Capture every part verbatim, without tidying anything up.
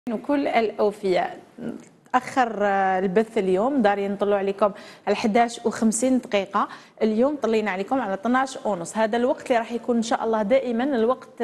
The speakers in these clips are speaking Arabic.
وكل الأوفياء. أخر البث اليوم دارين نطلعوا عليكم على إحداش وخمسين دقيقة، اليوم طلينا عليكم على اثناش ونص. هذا الوقت اللي راح يكون إن شاء الله دائما الوقت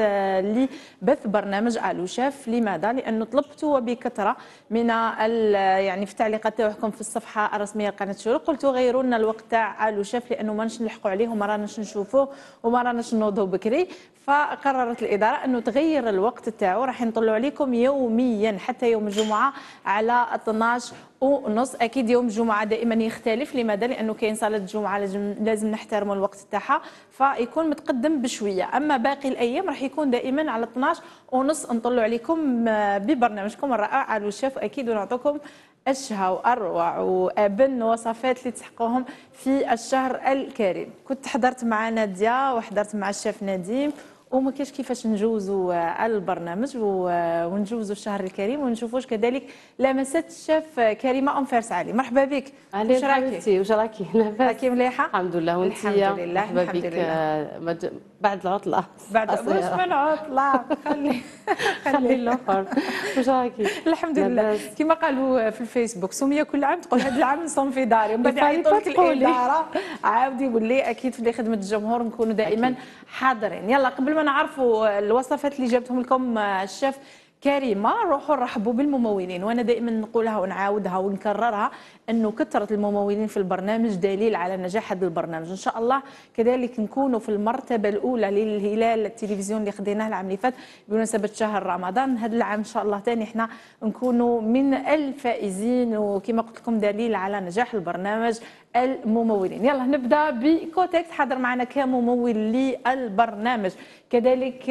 لبث برنامج آلو شيف. لماذا؟ لأنه طلبتوا بكثرة من يعني في التعليقات تاعكم في الصفحة الرسمية لقناة الشروق، قلتوا غيروا لنا الوقت تاع آلو شيف لأنه ما نش نلحقوا عليه وما راناش نشوفوه وما راناش نوضوا بكري. فقررت الإدارة أنه تغير الوقت تاعو، راح نطلعوا عليكم يوميا حتى يوم الجمعة على اثناش ونص. اكيد يوم الجمعه دائما يختلف، لماذا؟ لانه كاين صلاه الجمعه لازم لازم نحترموا الوقت تاعها فيكون متقدم بشويه، اما باقي الايام راح يكون دائما على اثناش ونص نطلعوا عليكم ببرنامجكم الرائع آلو شيف، اكيد ونعطيكم اشهى واروع وابن وصفات اللي تسحقوهم في الشهر الكريم. كنت حضرت مع ناديه وحضرت مع الشيف نديم وما كاينش كيفاش نجوزوا البرنامج ونجوزوا الشهر الكريم ونشوفوش كذلك لمسات الشيف كريمه ام فارس علي. مرحبا بك. واش راكي؟ واش راكي؟ لاباس؟ راكي مليحه؟ الحمد لله. وانت؟ الحمد لله. مرحبا الحمد بك. لله. بعد العطله بعد واش من عطله؟ خلي خلي الاخر. واش راكي؟ الحمد لله. كما قالوا في الفيسبوك سميه كل عام تقول هذا العام نصوم في داري، ومن بعد يعيطوا لك الاداره عاود يولي اكيد في خدمه الجمهور نكونوا دائما حاضرين. يلا قبل ما نعرفوا الوصفات اللي جابتهم لكم الشيف كريمه نروحوا نرحبوا بالممولين، وانا دائما نقولها ونعاودها ونكررها انه كثره الممولين في البرنامج دليل على نجاح هذا البرنامج. ان شاء الله كذلك نكونوا في المرتبه الاولى للهلال التلفزيون اللي خديناه العام اللي فات بمناسبه شهر رمضان. هذا العام ان شاء الله ثاني احنا نكونوا من الفائزين، وكما قلت لكم دليل على نجاح البرنامج الممولين. يلا نبدا بكوتكس حاضر معنا كممول للبرنامج، كذلك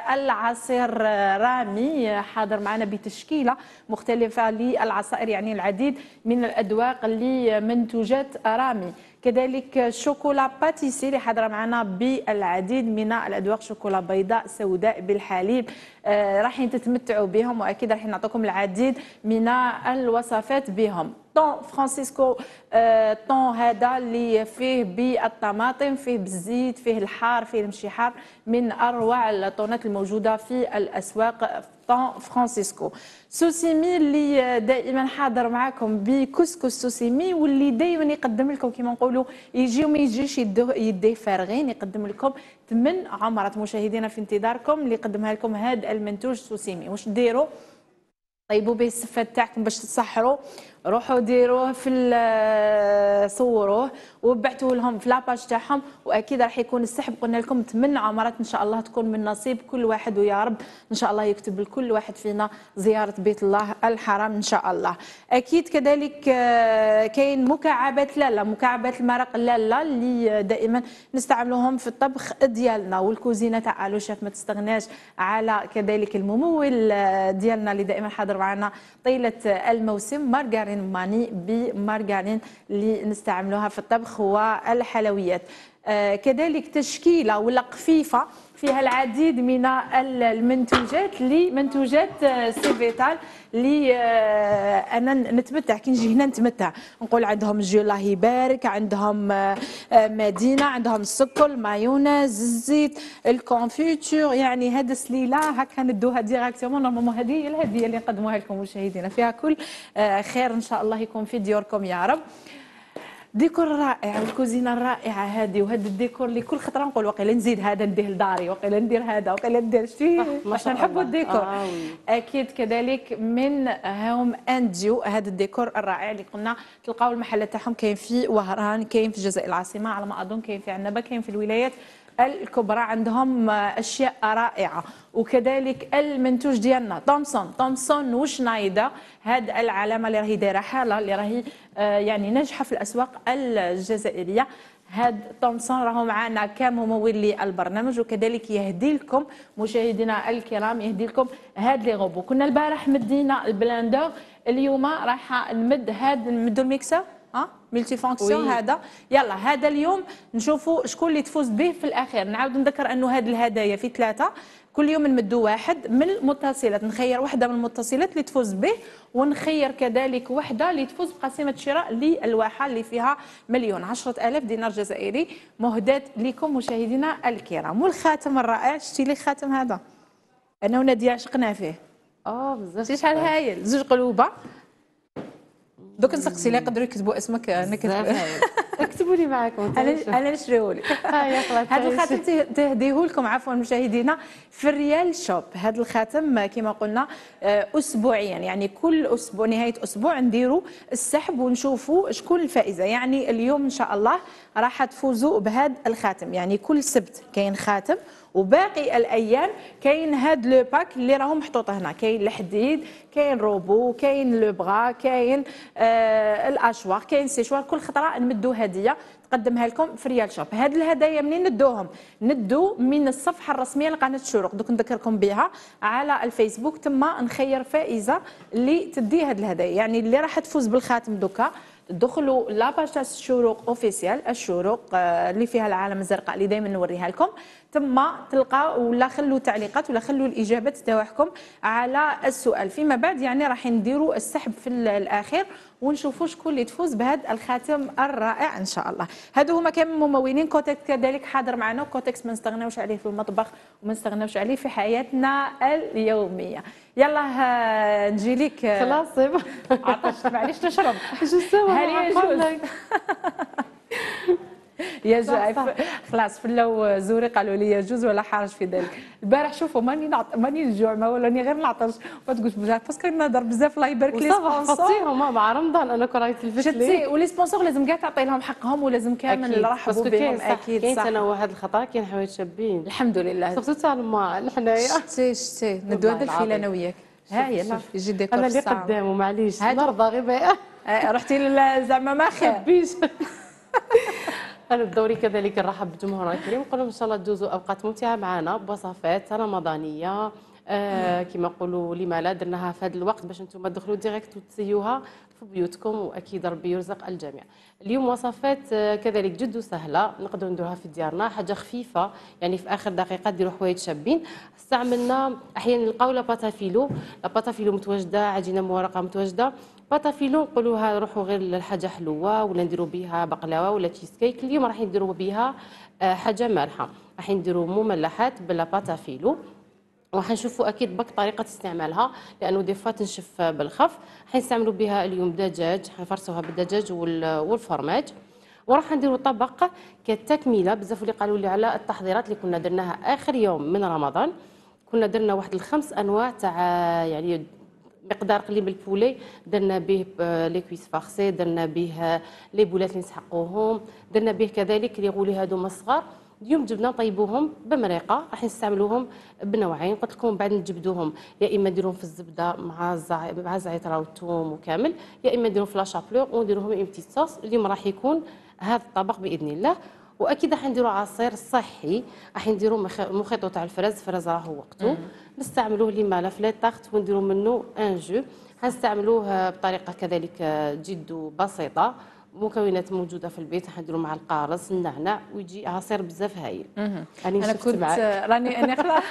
العصير رامي حاضر معنا بتشكيله مختلفه للعصائر، يعني العديد من الادواق لمنتوجات رامي، كذلك شوكولا باتيسي اللي حاضره معنا بالعديد من الادواق، شوكولا بيضاء سوداء بالحليب، آه راح تتمتعوا بهم واكيد راح نعطيكم العديد من الوصفات بهم. طون فرانسيسكو آه طون هذا اللي فيه بالطماطم، فيه بالزيت، فيه الحار، فيه المشي حار، من اروع الطونات الموجوده في الاسواق طون فرانسيسكو. سوسيمي اللي دائما حاضر معكم بكسكس سوسيمي، واللي دائما يقدم لكم كما نقولوا يجي وما يجيش يديه فارغين، يقدم لكم ثمان عمرات. مشاهدينا في انتظاركم اللي يقدمها لكم هذا المنتوج سوسيمي. واش ديروا؟ طيبوا به السفات تاعكم باش تصحروا، روحوا ديروه في صوروه وبعتوه لهم في لاباج تاعهم، واكيد راح يكون السحب قلنا لكم ثمان عمرات ان شاء الله تكون من نصيب كل واحد، ويا رب ان شاء الله يكتب لكل واحد فينا زياره بيت الله الحرام ان شاء الله. اكيد كذلك كاين مكعبات لالا، مكعبات المرق لالا اللي دائما نستعملوهم في الطبخ ديالنا والكوزينه تاع آلو شيف، ما تستغناش على كذلك الممول ديالنا اللي دائما حاضر معنا طيله الموسم، مارغرين ماني بمارغرين اللي نستعملوها في الطبخ والحلويات. آه كذلك تشكيله ولا قفيفه فيها العديد من المنتوجات لمنتوجات سيفيتال اللي آه انا نتمتع كي نجي هنا نتمتع، نقول عندهم جو الله يبارك، عندهم آه مدينه، عندهم السكر، المايونيز، الزيت، الكونفيتور، يعني هذا سليله هكا ندوها ديراكتومون. نورمالمون هذه هي الهديه اللي نقدموها لكم مشاهدينا، فيها كل آه خير ان شاء الله يكون في ديوركم يا رب. ديكور رائع والكوزينه الرائعه هذه، وهذا الديكور اللي كل خطره نقول وقيلا نزيد هذا نديه لداري، وقيلا ندير هذا، وقيلا ندير شتي عشان نحبوا الديكور. آه اكيد كذلك من هوم اند يو هذا الديكور الرائع اللي قلنا تلقاو المحلات تاعهم، كاين في وهران، كاين في الجزائر العاصمه على ما اظن، كاين في عنابه، كاين في الولايات الكبرى، عندهم اشياء رائعه. وكذلك المنتوج ديالنا تومسون تومسون وشنايدر، هذه العلامه اللي راهي دايره حاله اللي راهي آه يعني ناجحه في الاسواق الجزائريه. هاد تومسون راهو معنا كممول للبرنامج، وكذلك يهدي لكم مشاهدينا الكرام يهدي لكم هاد لي غوبو. كنا البارح مدينا البلاندر، اليوم راح نمد هاد نمدو الميكسر ها ملتي فونكسيون هذا. يلا هذا اليوم نشوفوا شكون اللي تفوز به في الاخير. نعاود نذكر انه هذه الهدايا في ثلاثه، كل يوم نمدوا واحد من المتصلات، نخير واحده من المتصلات اللي تفوز به، ونخير كذلك واحده اللي تفوز بقسيمه شراء للواحه اللي فيها مليون عشرة آلاف دينار جزائري مهداة لكم مشاهدينا الكرام. والخاتم الرائع، شتي لي الخاتم هذا انا وناديه عشقنا فيه، اه بزاف. شي شحال هايل، زوج قلوبه. دوك نسقسي لا يقدروا يكتبوا اسمك انا كتب. اكتبوا لي معاكم. انا انا نشريو لك. هذا الخاتم تهديه لكم عفوا مشاهدينا في الريال شوب. هذا الخاتم كما قلنا اسبوعيا، يعني كل اسبوع نهايه اسبوع نديروا السحب ونشوفوا شكون الفائزه. يعني اليوم ان شاء الله راح تفوزوا بهذا الخاتم. يعني كل سبت كاين خاتم، وباقي الايام كاين هاد لو باك اللي راهم محطوط هنا. كاين الحديد، كاين روبو، كاين لو بغا، كاين آه الاشواق، كاين سيشوار. كل خطره نمدوا هديه تقدمها لكم في ريال شوب. هاد الهدايا منين ندوهم؟ ندو من الصفحه الرسميه لقناه الشروق. دوك نذكركم بها على الفيسبوك، تما نخير فائزه اللي تدي هاد الهدايا. يعني اللي راح تفوز بالخاتم دوكا دخلوا لاباج تاع الشروق اوفيسيال الشروق اللي فيها العالم الزرقاء اللي دائما نوريها لكم. تما تلقى ولا خلوا تعليقات ولا خلوا الاجابات تاعكم على السؤال. فيما بعد يعني راح نديروا السحب في الاخير ونشوفوا شكون اللي تفوز بهذا الخاتم الرائع ان شاء الله. هادو هما كامل ممولين. كوتكس كذلك حاضر معنا. كوتكس ما نستغناوش عليه في المطبخ وما نستغناوش عليه في حياتنا اليوميه. يلا نجي لك. خلاص عطشت معليش نشرب. شو سوا هل يجوز؟ يجوز. خلاص فلو زوري قالوا لي يجوز ولا حرج في ذلك. البارح شوفوا ماني نعط... ماني نجوع ما ولاني غير نعطش. ما تقولش بزاف باسكو نهضر بزاف. الله يبارك لي سبونسور مع رمضان. انا كون رايت الفيديو شتي ولي سبونسور لازم كاع تعطي لهم حقهم ولازم كامل نرحبوا بهم. اكيد كاين تنوع هذه الخطره. كاين حوايج شابين الحمد لله. سورتو تاع الماء حنايا. شتي شتي ندو هذا الفيل انا وياك. ها يلا يجي ديكور. انا اللي قدامه معليش نرضى غير بقى. رحتي زعما ما خير. أنا بدوري كذلك نرحب بجمهورنا الكريم، نقول لهم إن شاء الله تجوزوا أوقات ممتعة معنا بوصفات رمضانية. آه كما نقولوا لما لا درناها في هذا الوقت باش انتم تدخلوا ديريكت وتسيوها في بيوتكم، واكيد ربي يرزق الجميع. اليوم وصفات آه كذلك جد سهله نقدروا نديروها في ديارنا، حاجه خفيفه يعني في اخر دقيقه ديروا حوايج شابين. استعملنا احيانا نلقاو لا باتافيلو، لا باتافيلو متواجده، عجينه مورقه متواجده. باتافيلو نقولوها نروحوا غير لحاجه حلوه ولا نديروا بها بقلاوه ولا تشيز كيك. اليوم راح نديروا بها آه حاجه مالحه، راح نديروا مملحات بلا باتافيلو، وحنشوفوا اكيد بك طريقه استعمالها لانه دي فوا تنشف بالخف. حنستعملوا بها اليوم دجاج، حنفرسوها بالدجاج والفرماج. وراح نديروا طبق كتكميله. بزاف اللي قالوا لي على التحضيرات اللي كنا درناها اخر يوم من رمضان. كنا درنا واحد الخمس انواع تاع يعني مقدار قليل من البولي، درنا به لي كويس فارسي، درنا به لي بولات اللي نسحقوهم، درنا به كذلك لي غولي هادو الصغار. اليوم جبنا نطيبوهم بمريقه، راح نستعملوهم بنوعين. قلت لكم بعد نجبدوهم يا اما نديروهم في الزبده مع الزع... مع الزعتر والثوم وكامل، يا اما نديروهم في لاشابلور ونديروهم اون بتيت صوص. اليوم راح يكون هذا الطبق باذن الله. واكيد راح نديروا عصير صحي، راح نديروا مخ... مخيطو تاع الفراز، الفراز راهو وقته نستعملوه لما لا في لي طارت ونديروا منه ان جو. حنستعملوه بطريقه كذلك جد بسيطه، مكونات موجوده في البيت. حنديروا مع القارص النعناع ويجي عصير بزاف هايل. انا كنت راني انا خلاص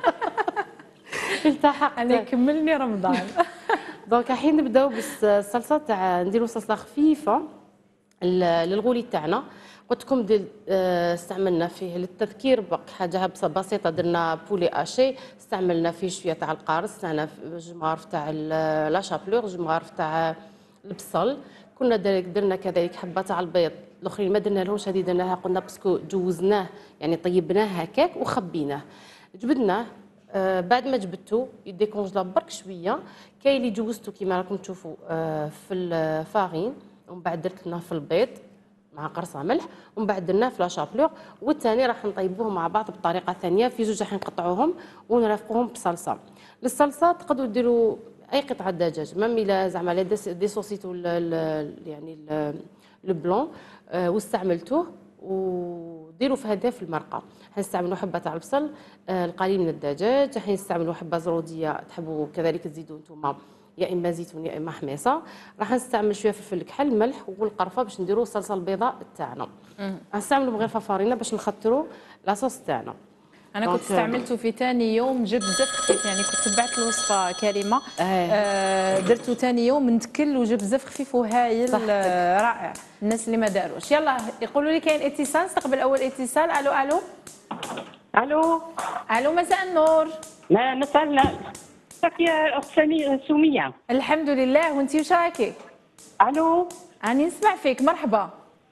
التحقت انا كملني رمضان. دونك الحين نبداو بالصلصه تاع نديروا صلصه خفيفه للغولي تاعنا. قلت لكم استعملنا فيه للتذكير بق حاجه بسيطه، درنا بولي اشي، استعملنا فيه شويه تاع القارص، استعملنا جمارف تاع لاشابلور، جمارف تاع البصل. كنا درنا كذلك حبه تاع البيض، الاخرين ما درنا لهمش، هذه درناها قلنا باسكو جوزناه يعني طيبناه هكاك وخبيناه. جبدناه آه بعد ما جبدتو يديكونجلا برك شويه. كاين اللي جوزتو كيما راكم تشوفوا آه في الفارين، ومن بعد درت لنا في البيض مع قرصه ملح، ومن بعد درناه في لاشابلور. والثاني راح نطيبوهم مع بعض بطريقه ثانيه، في جوج راح نقطعوهم ونرافقوهم بصلصه. للصلصه تقدروا ديروا اي قطعه دجاج، ميم الا زعما لا دي صوصيتو يعني لو بلون آه واستعملتوه وديروا في هذا في المرقه. حنستعملوا حبه تاع البصل آه القليل من الدجاج، حنستعملوا حبه زروديه تحبوا كذلك تزيدوا نتوما يا اما زيتون يا اما حميصه. راح نستعمل شويه فلفل الكحل، الملح والقرفه باش نديروا الصلصه البيضاء تاعنا. نستعملوا مغرفه فارينه باش نخطروا لاصوص تاعنا. انا كنت استعملته في ثاني يوم جبت زيت خفيف، يعني كنت تبعت الوصفه كريمه آه. آه درته ثاني يوم نتكل وجبت زيت خفيف وهايل آه رائع. الناس اللي ما داروش يلا يقولوا لي كاين اتصال. استقبل اول اتصال. الو الو الو الو مساء النور. مساء النور. كيفك يا اخت سمي- سميه؟ الحمد لله، وانتي واش راكي؟ الو راني نسمع فيك، مرحبا.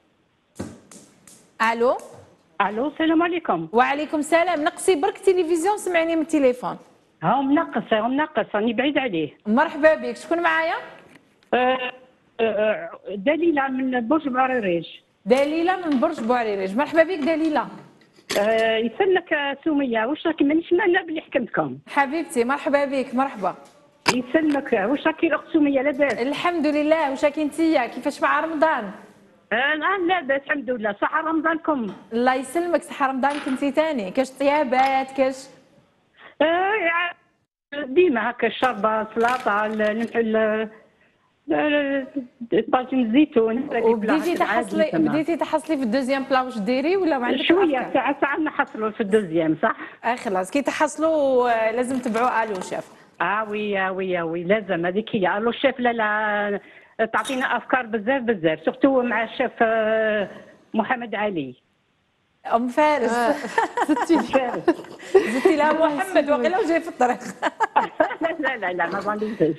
الو. الو السلام عليكم. وعليكم السلام، نقصي برك التلفزيون، سمعني من التليفون. ها منقص ها منقص راني بعيد عليه. مرحبا بك، شكون معايا؟ آه، آه، دليله من برج بعريريج. دليله من برج بوعريريج، مرحبا بك دليله. آه، يسلمك آه، سميه، واش راكي مانيش مانا بلي حكمتكم. حبيبتي مرحبا بك، مرحبا. يسلمك، واش راكي الاخت سميه لاباس؟ الحمد لله، واش راكي انتيا؟ كيفاش مع رمضان؟ آه نعم لاباس الحمد لله، صح رمضانكم؟ الله يسلمك، صحه رمضانك انتي تاني، كاش طيابات كاش؟ آه يع- ديما هكا الشربه سلطه ال- ال- طاجن الزيتون. وبديتي تحصلي بديتي تحصلي في الدوزيام بلا واش ديري ولا ما عندك شويه أفكار؟ ساعه ساعه نحصلوا في الدوزيام صح؟ اه خلاص، كي تحصلوا آه، لازم تبعوا الو شاف. اه وي آه وي آه وي لازم هذيك هي. الو الشيف لا لا تعطينا افكار بزاف بزاف، سورتو مع الشيف آه، محمد علي. ام فارس. آه، ستي فارس. زدتي لها محمد وقيلا وجاي في الطريق. لا لا لا لا ما ظنيتش.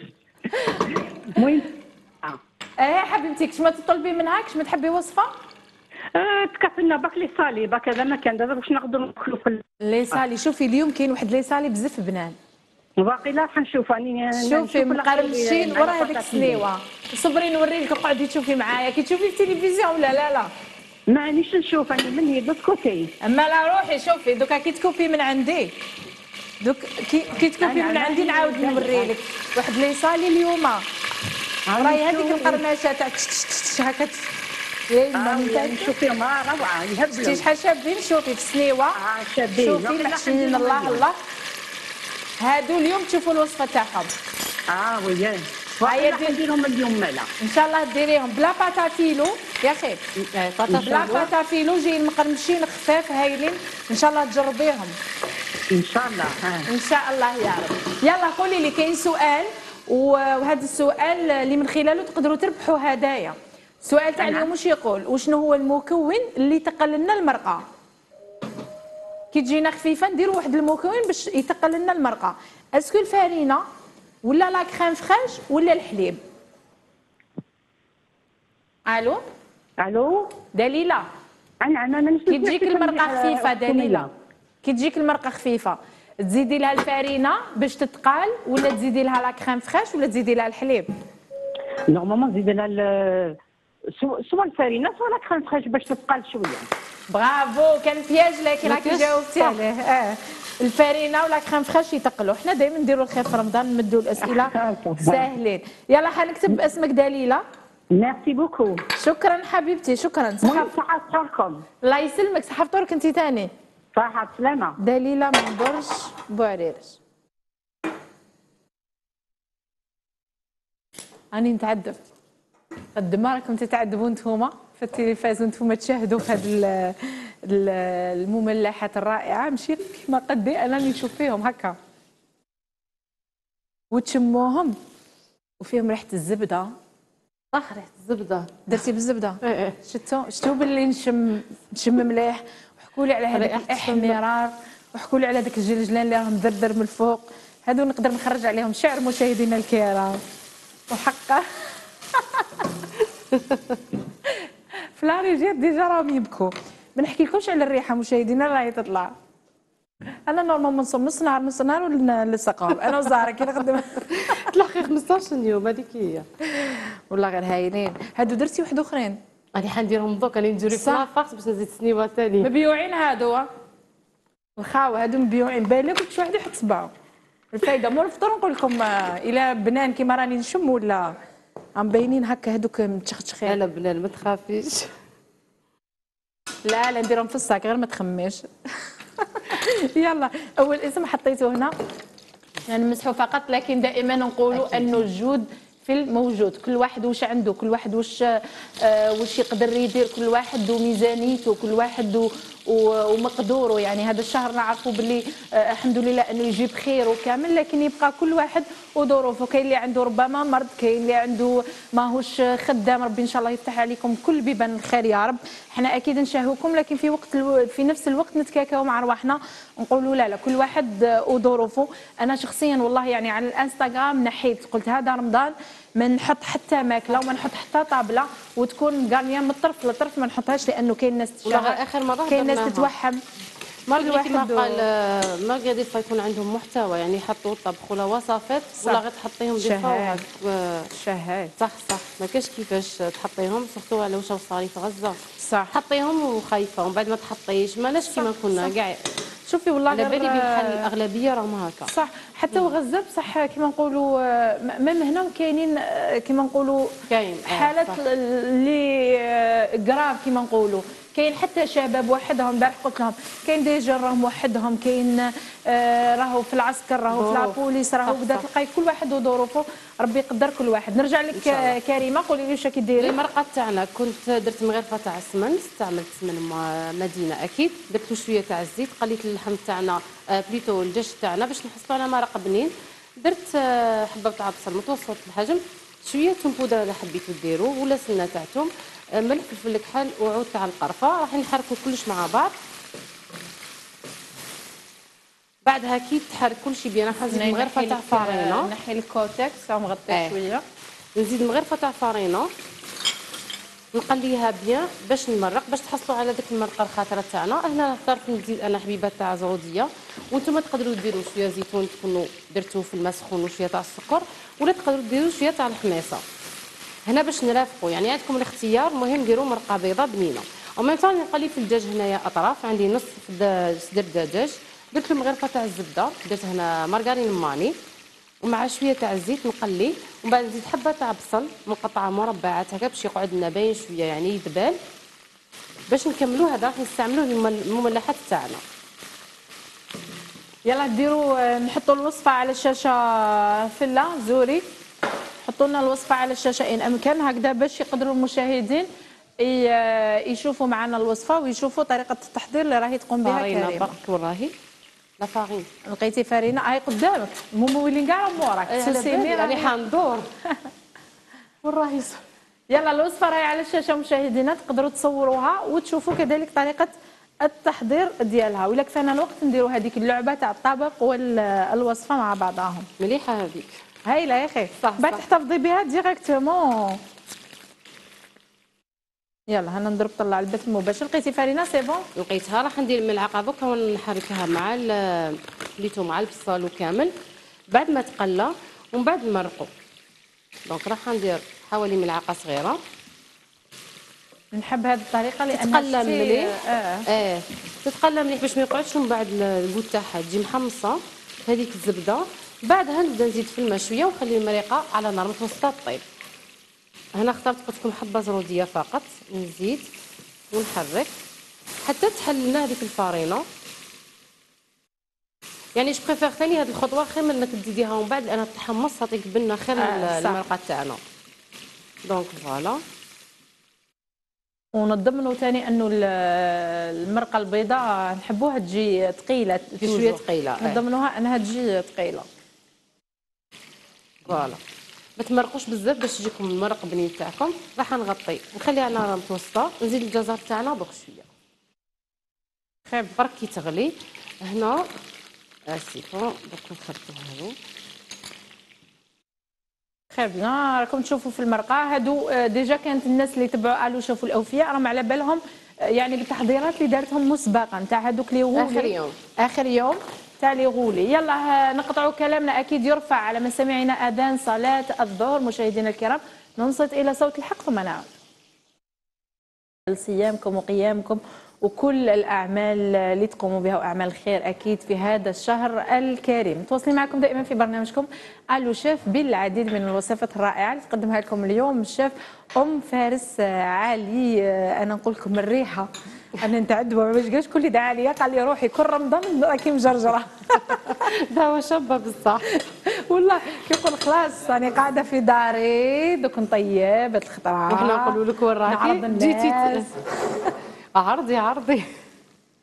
المهم اه اه حبيبتي، كش ما تطلبي منها، كش ما تحبي وصفه؟ آه، تكفلنا باك لي صالي باك هذا ما كان دابا باش نقدروا ندخلوا في ال- لي سالي، شوفي اليوم كاين واحد لي سالي بزاف بنان. باقي لا حنشوف راني شوفي مقرمشين ورا هذيك السليوه. صبري نوري لك، اقعدي تشوفي معايا كي تشوفي في التلفزيون ولا لا لا؟ مانيش نشوف راني من يد كوتي. اما لا روحي شوفي دوكا كي تكوبي من عندي، دوك كي كي تكوبي من عندي نعاود نوري لك واحد لي سالي اليوم. راهي هذيك القرمشه تاع هكا يا يما من نشوف فيهم آه، روعه يهبلوا. شتي شحال شابين، شوفي في السنيوه. اه شابين شوفي محشيين الله الله. هادو اليوم تشوفوا الوصفه تاعهم. اه وياه هيا هيا نديرهم اليوم مالا ان شاء الله ديريهم بلا باتافيلو يا اخي، بلا فيلو. باتافيلو جايين مقرمشين خفاف هايلين، ان شاء الله تجربيهم ان شاء الله. ها ان شاء الله يا رب. يلا قولي لي، كاين سؤال وهذا السؤال اللي من خلاله تقدروا تربحوا هدايا. السؤال تاع اليوم واش يقول؟ وشنو هو المكون اللي يتقل لنا المرقه؟ كي تجينا خفيفه نديروا واحد المكون باش يتقل لنا المرقه. اسكو الفارينه ولا لا كريم فريش ولا الحليب؟ الو الو دليله، انا انا مانيش كي تجيك المرقه خفيفه دليله، كي تجيك المرقه خفيفه تزيدي لها الفارينه باش تتقال ولا تزيدي لها لا كريم فريش ولا تزيدي لها الحليب؟ نورمالمون نزيد لها ال- سوا سوا الفارينه سوا لا كريم فريش باش تثقل شويه. برافو، كان بياج لكن ما راكي كاش جاوبتي صح. عليه. اه الفارينه ولا كريم فريش يتقلوا. حنا دائما نديروا الخير في رمضان، نمدوا الاسئله ساهلين. يلا حنكتب اسمك دليله. ميرسي بوكو. شكرا حبيبتي، شكرا. صحه المهم صحة فطوركم. الله يسلمك، صحه فطورك انت ثاني. صحة سلامة. دليله من برج بوعريريج. راني نتعذب قد ما راكم تتعذبوا نتوما في التلفاز وانتم تشاهدوا في هذه ال- ال- المملحات الرائعه. ماشي كما قدي انا نشوف فيهم هكا وتشموهم وفيهم ريحه الزبده. صح ريحه الزبده. درتي بالزبده؟ ايه ايه شتو شتو باللي نشم نشم مليح. وحكوا لي على هذاك ريحة الاحمرار، وحكوا لي على ذاك الجلجلان اللي راهم دردر من الفوق. هادو نقدر نخرج عليهم شعر مشاهدينا الكرام. وحقا في لاريجير ديجا راهم يبكوا. ما نحكيلكمش على الريحه مشاهدينا راهي تطلع. انا نورمالمون نصوم نص نهار نص نهار ونلصقهم انا وزهره كي نخدم. تلحقي خمسطاش يوم هذيك هي. والله غير هايلين. هادو درتي واحد اخرين راني حنديرهم دوك، راني نديري في صح. لافاكس باش نزيد سنيوه ثاني. مبيوعين هادو الخاوه، هادو مبيوعين. باين لك كل واحد يحط صباعو. الفايده مور الفطور نقول لكم آه، الى بنان كيما راني نشم ولا عم باينين هكا هادوك متشخشخين. لا لا بلال ما تخافيش. لا لا نديرهم في الصاك غير ما تخميش. يلا اول اسم حطيته هنا يعني نمسحوا فقط، لكن دائما نقولوا انه الجود في الموجود. كل واحد واش عنده، كل واحد واش آه واش يقدر يدير، كل واحد وميزانيته، كل واحد ومقدوره. يعني هذا الشهر نعرفوا باللي آه الحمد لله انه يجيب خير وكامل، لكن يبقى كل واحد وظروفه. كاين اللي عنده ربما مرض، كاين اللي عنده ماهوش خدام. ربي ان شاء الله يفتح عليكم كل بيبان الخير يا رب. احنا اكيد نشاهوكم، لكن في وقت الو... في نفس الوقت نتكاكاو مع رواحنا، نقولوا لا لا كل واحد وظروفه. انا شخصيا والله يعني على الانستغرام نحيت، قلت هذا رمضان ما نحط حتى ماكله وما نحط حتى طابله وتكون قانيه من الطرف للطرف، ما نحطهاش لانه كاين ناس تشهر. اخر مره كاين ناس تتوحم. مارغري كما قال مارغري دي يكون عندهم محتوى، يعني يحطوا الطبخ ولا وصفات ولا غير تحطيهم دي فوق شهاد. صح صح، ما كاش كيفاش تحطيهم، سورتو على واش صاري في غزه. صح حطيهم وخايفه ومن بعد ما تحطيش مالاش كيما كنا كاع. شوفي والله على بالي بحال الاغلبيه راهم هكا. صح، حتى وغزه بصح كيما نقولوا ميم هنا وكاينين كيما نقولوا كاين حالات اللي كراف كيما نقولوا. كاين حتى شباب وحدهم، امبارح قلت لهم كاين دي جون راهم وحدهم، كاين آه راهو في العسكر، راهو في البوليس، راهو بدا تلقاي كل واحد وظروفه. ربي يقدر كل واحد. نرجع لك كريمه، قولي لي واش راكي ديري. المرقه تاعنا كنت درت مغرفه تاع السمن، استعملت سمن مدينه اكيد، درت شويه تاع الزيت، قليت اللحم تاعنا آه بليتو الدجاج تاعنا باش نحصلوا على مرق بنين. درت آه حبه تاع بصل متوسط الحجم، شويه توم بودره اذا حبيتوا ديروا ولا سنه تاع توم، ملح فلفل كحل وعود تاع القرفه. راح نحركوا كلش مع بعض. بعدها كي تحرك كل شيء بيان راح نزيد مغرفه تاع فارينه، نحي الكوتكس مغطي آه. شويه، نزيد مغرفه تاع فارينه نقليها بيان باش نمرق، باش تحصلوا على ديك المرقه الخاطره تاعنا. هنا اخترت نزيد انا حبيبات تاع زعوديه، وانتم تقدروا ديروا شويه زيتون تكونوا درتوه في الماء سخون وشويه تاع السكر، ولا تقدروا ديروا شويه تاع الحميصه. هنا باش نرافقوا، يعني عندكم الاختيار، المهم ديروا مرقه بيضاء بنينه. ومن ثاني نقلي في الدجاج هنايا اطراف، عندي نص صدر دجاج، درت له مغرفه تاع الزبده، درت هنا مارغرين ماني ومع شويه تاع الزيت نقلي، ومن بعد نزيد حبه تاع بصل مقطعه مربعات هكا باش يقعد لنا باين شويه يعني يذبل، باش نكملوه. هذا راح نستعملوه للمملحات تاعنا. يلا ديروا نحطوا الوصفه على الشاشه. فله زوري حطوا لنا الوصفه على الشاشه ان امكن هكذا باش يقدروا المشاهدين يشوفوا معنا الوصفه ويشوفوا طريقه التحضير اللي راهي تقوم بها كريمه. برك وراهي لا فارين لقيتي فارينه هاي قدامك، الممولين كاع موراك تسلسيني يعني حندور وراهي. يلا الوصفه راهي على الشاشه مشاهدينا، تقدروا تصوروها وتشوفوا كذلك طريقه التحضير ديالها. ولا كفانا الوقت نديروا هذيك اللعبه تاع الطبق والوصفه مع بعضهم. مليحه هذيك، هايله يا اخي. بعد تحتفظي بها ديريكتومون. يلا هنا نضرب طلع البث المباشر. لقيتي فارينه سي بون؟ لقيتها. راح ندير الملعقه دوكا ونحركها مع الليتو مع البصل وكامل بعد ما تقلى، ومن بعد نمرقوا. دونك راح ندير حوالي ملعقه صغيره. نحب هذه الطريقه لان تتقلى مليح. اه اه تتقلى مليح باش ما يقعدش من بعد الكوت تاعها تجي محمصه هذيك الزبده. بعدها نبدا نزيد في الماء شويه ونخلي المريقه على نار متوسطه طيب. هنا اخترت قلت لكم حبه زروديه فقط، نزيد ونحرك حتى تحل لنا هذيك الفارينه. يعني جو بريفير ثاني هذه الخطوه خير من انك تزيديها ومن بعد لانها تحمص تعطيك بنه خير آه المرقه تاعنا. دونك فوالا. ونضمنوا ثاني انه المرقه البيضاء نحبوها تجي ثقيله شويه ثقيله. نضمنوها انها تجي ثقيله. فوالا ما تمرقوش بزاف باش يجيكم المرق بنين تاعكم. راح نغطي نخليها على نار متوسطه، نزيد الجزر تاعنا دوك شويه خير برك كي تغلي. هنا اسي بون دوك نخرطوا هادو خير بيان. راكم تشوفوا في المرقه هادو ديجا كانت الناس اللي تبعوا الو شافوا الاوفياء راهم على بالهم يعني بالتحضيرات اللي دارتهم مسبقا تاع هادوك لي غولي اخر يوم اخر يوم تاع لي غولي. يلا نقطعوا كلامنا، اكيد يرفع على مسامعنا اذان صلاه الظهر. مشاهدينا الكرام ننصت الى صوت الحق ثم نعود. صيامكم وقيامكم وكل الأعمال اللي تقوموا بها وأعمال الخير أكيد في هذا الشهر الكريم. متواصلين معكم دائما في برنامجكم ألو شيف بالعديد من الوصفات الرائعة اللي تقدمها لكم اليوم الشيف أم فارس علي. أنا نقول لكم الريحة أنا نتعدوا باش قالش كل دعا لي قال لي روحي كل رمضان راكي مجرجرة. دعوة شابة بصح والله كيقول خلاص راني قاعدة في داري دوك نطيب الخضرة وحنا نقولوا لك وين راكي جيتي عرضي عرضي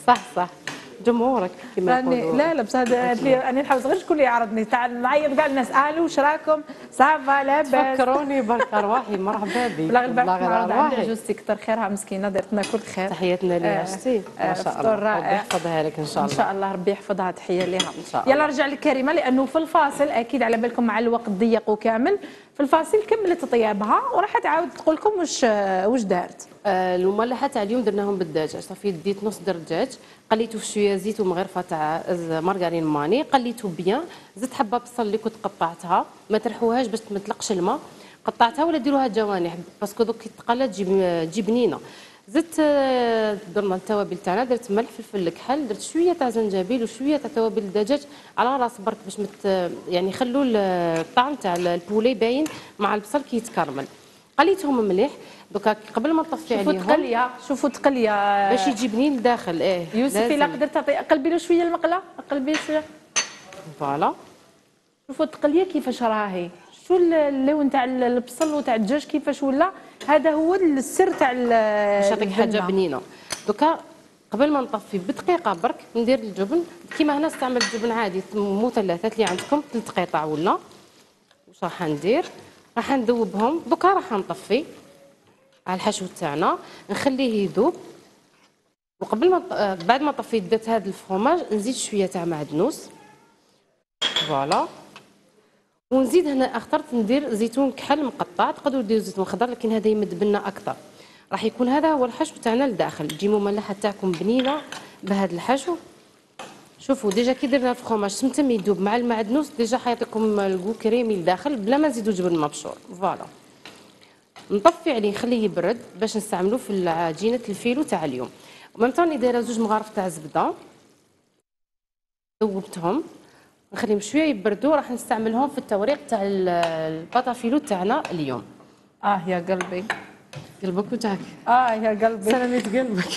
صح صح جمهورك كما راني يقولوا. لا لا بس هذا اللي انا نحاول غير شكون اللي يعرضني تاع نعيط كاع الناس الو واش راكم صافا لاباس فكروني برك ارواحي مرحبا بك. والله غير بعد غير معرض عندي أرواحي. عجوزتي كثر خيرها مسكينه دارت لنا كل خير. تحياتنا ليها شتي ما شاء الله. فطور رائع. ربي يحفظها لك ان شاء ان الله. شاء الله ربي يحفظها تحيه ليها إن شاء الله. يلا رجع لك كريمه لانه في الفاصل اكيد على بالكم مع الوقت ضيق وكامل في الفاصل كملت طيابها وراح تعاود تقول لكم واش واش دارت. آه، المملحه تاع اليوم درناهم بالدجاج صافي ديت نص دجاج قليته في شويه زيت ومغرفه تاع مارغرين ماني قليته بيان زدت حبه بصل اللي كنت قطعتها ما ترحوهاش باش ما تلقش الماء قطعتها ولا ديروها جوانح باسكو دوك كي تقلى تجي تجي بنينه زدت آه، درنا التوابل تاعنا درت ملح فلفل الكحل درت شويه تاع زنجبيل وشويه تاع توابل الدجاج على راس برك باش مت يعني يخلوا الطعم تاع البولي باين مع البصل كي يتكرمل قليتهم مليح دوكا قبل ما نطفي شوفوا عليهم تقليه شوفوا تقليه باش يجي بنين لداخل. ايه يوسف الا قدرت تعطي قلبي له شويه المقله قلبي شويه فوالا. شوفوا التقليه كيفاش راهي شو اللون تاع البصل وتاع الدجاج كيفاش ولا هذا هو السر تاع باش نعطيك حاجه بنينه دوكا قبل ما نطفي بدقيقه برك ندير الجبن كيما هنا استعمل الجبن عادي مثلثات اللي عندكم ثلاث قطع ولا واش راح ندير راح نذوبهم دوكا راح نطفي على الحشو تاعنا نخليه يذوب وقبل ما بعد ما طفيت درت هذا الفرomاج نزيد شويه تاع معدنوس فوالا ونزيد هنا اخترت ندير زيتون كحل مقطع تقدروا ديروا زيتون خضر لكن هذا يمد لنا اكثر راح يكون هذا هو الحشو تاعنا لداخل تجي مملحه تاعكم بنينه بهذا الحشو. شوفوا ديجا كي درنا الفرomاج تمتم يذوب مع المعدنوس ديجا حيعطيكم الكو كريمي لداخل بلا ما نزيدوا جبن مبشور فوالا. نطفي عليه نخليه يبرد باش نستعملوه في عجينه الفيلو تاع اليوم. وميم طون دايره زوج مغارف تاع الزبده ذوبتهم نخليهم شويه يبردوا راح نستعملهم في التوريق تاع الباطافيلو تاعنا اليوم. اه يا قلبي قلبك وتاعك. اه يا قلبي سلامة قلبك.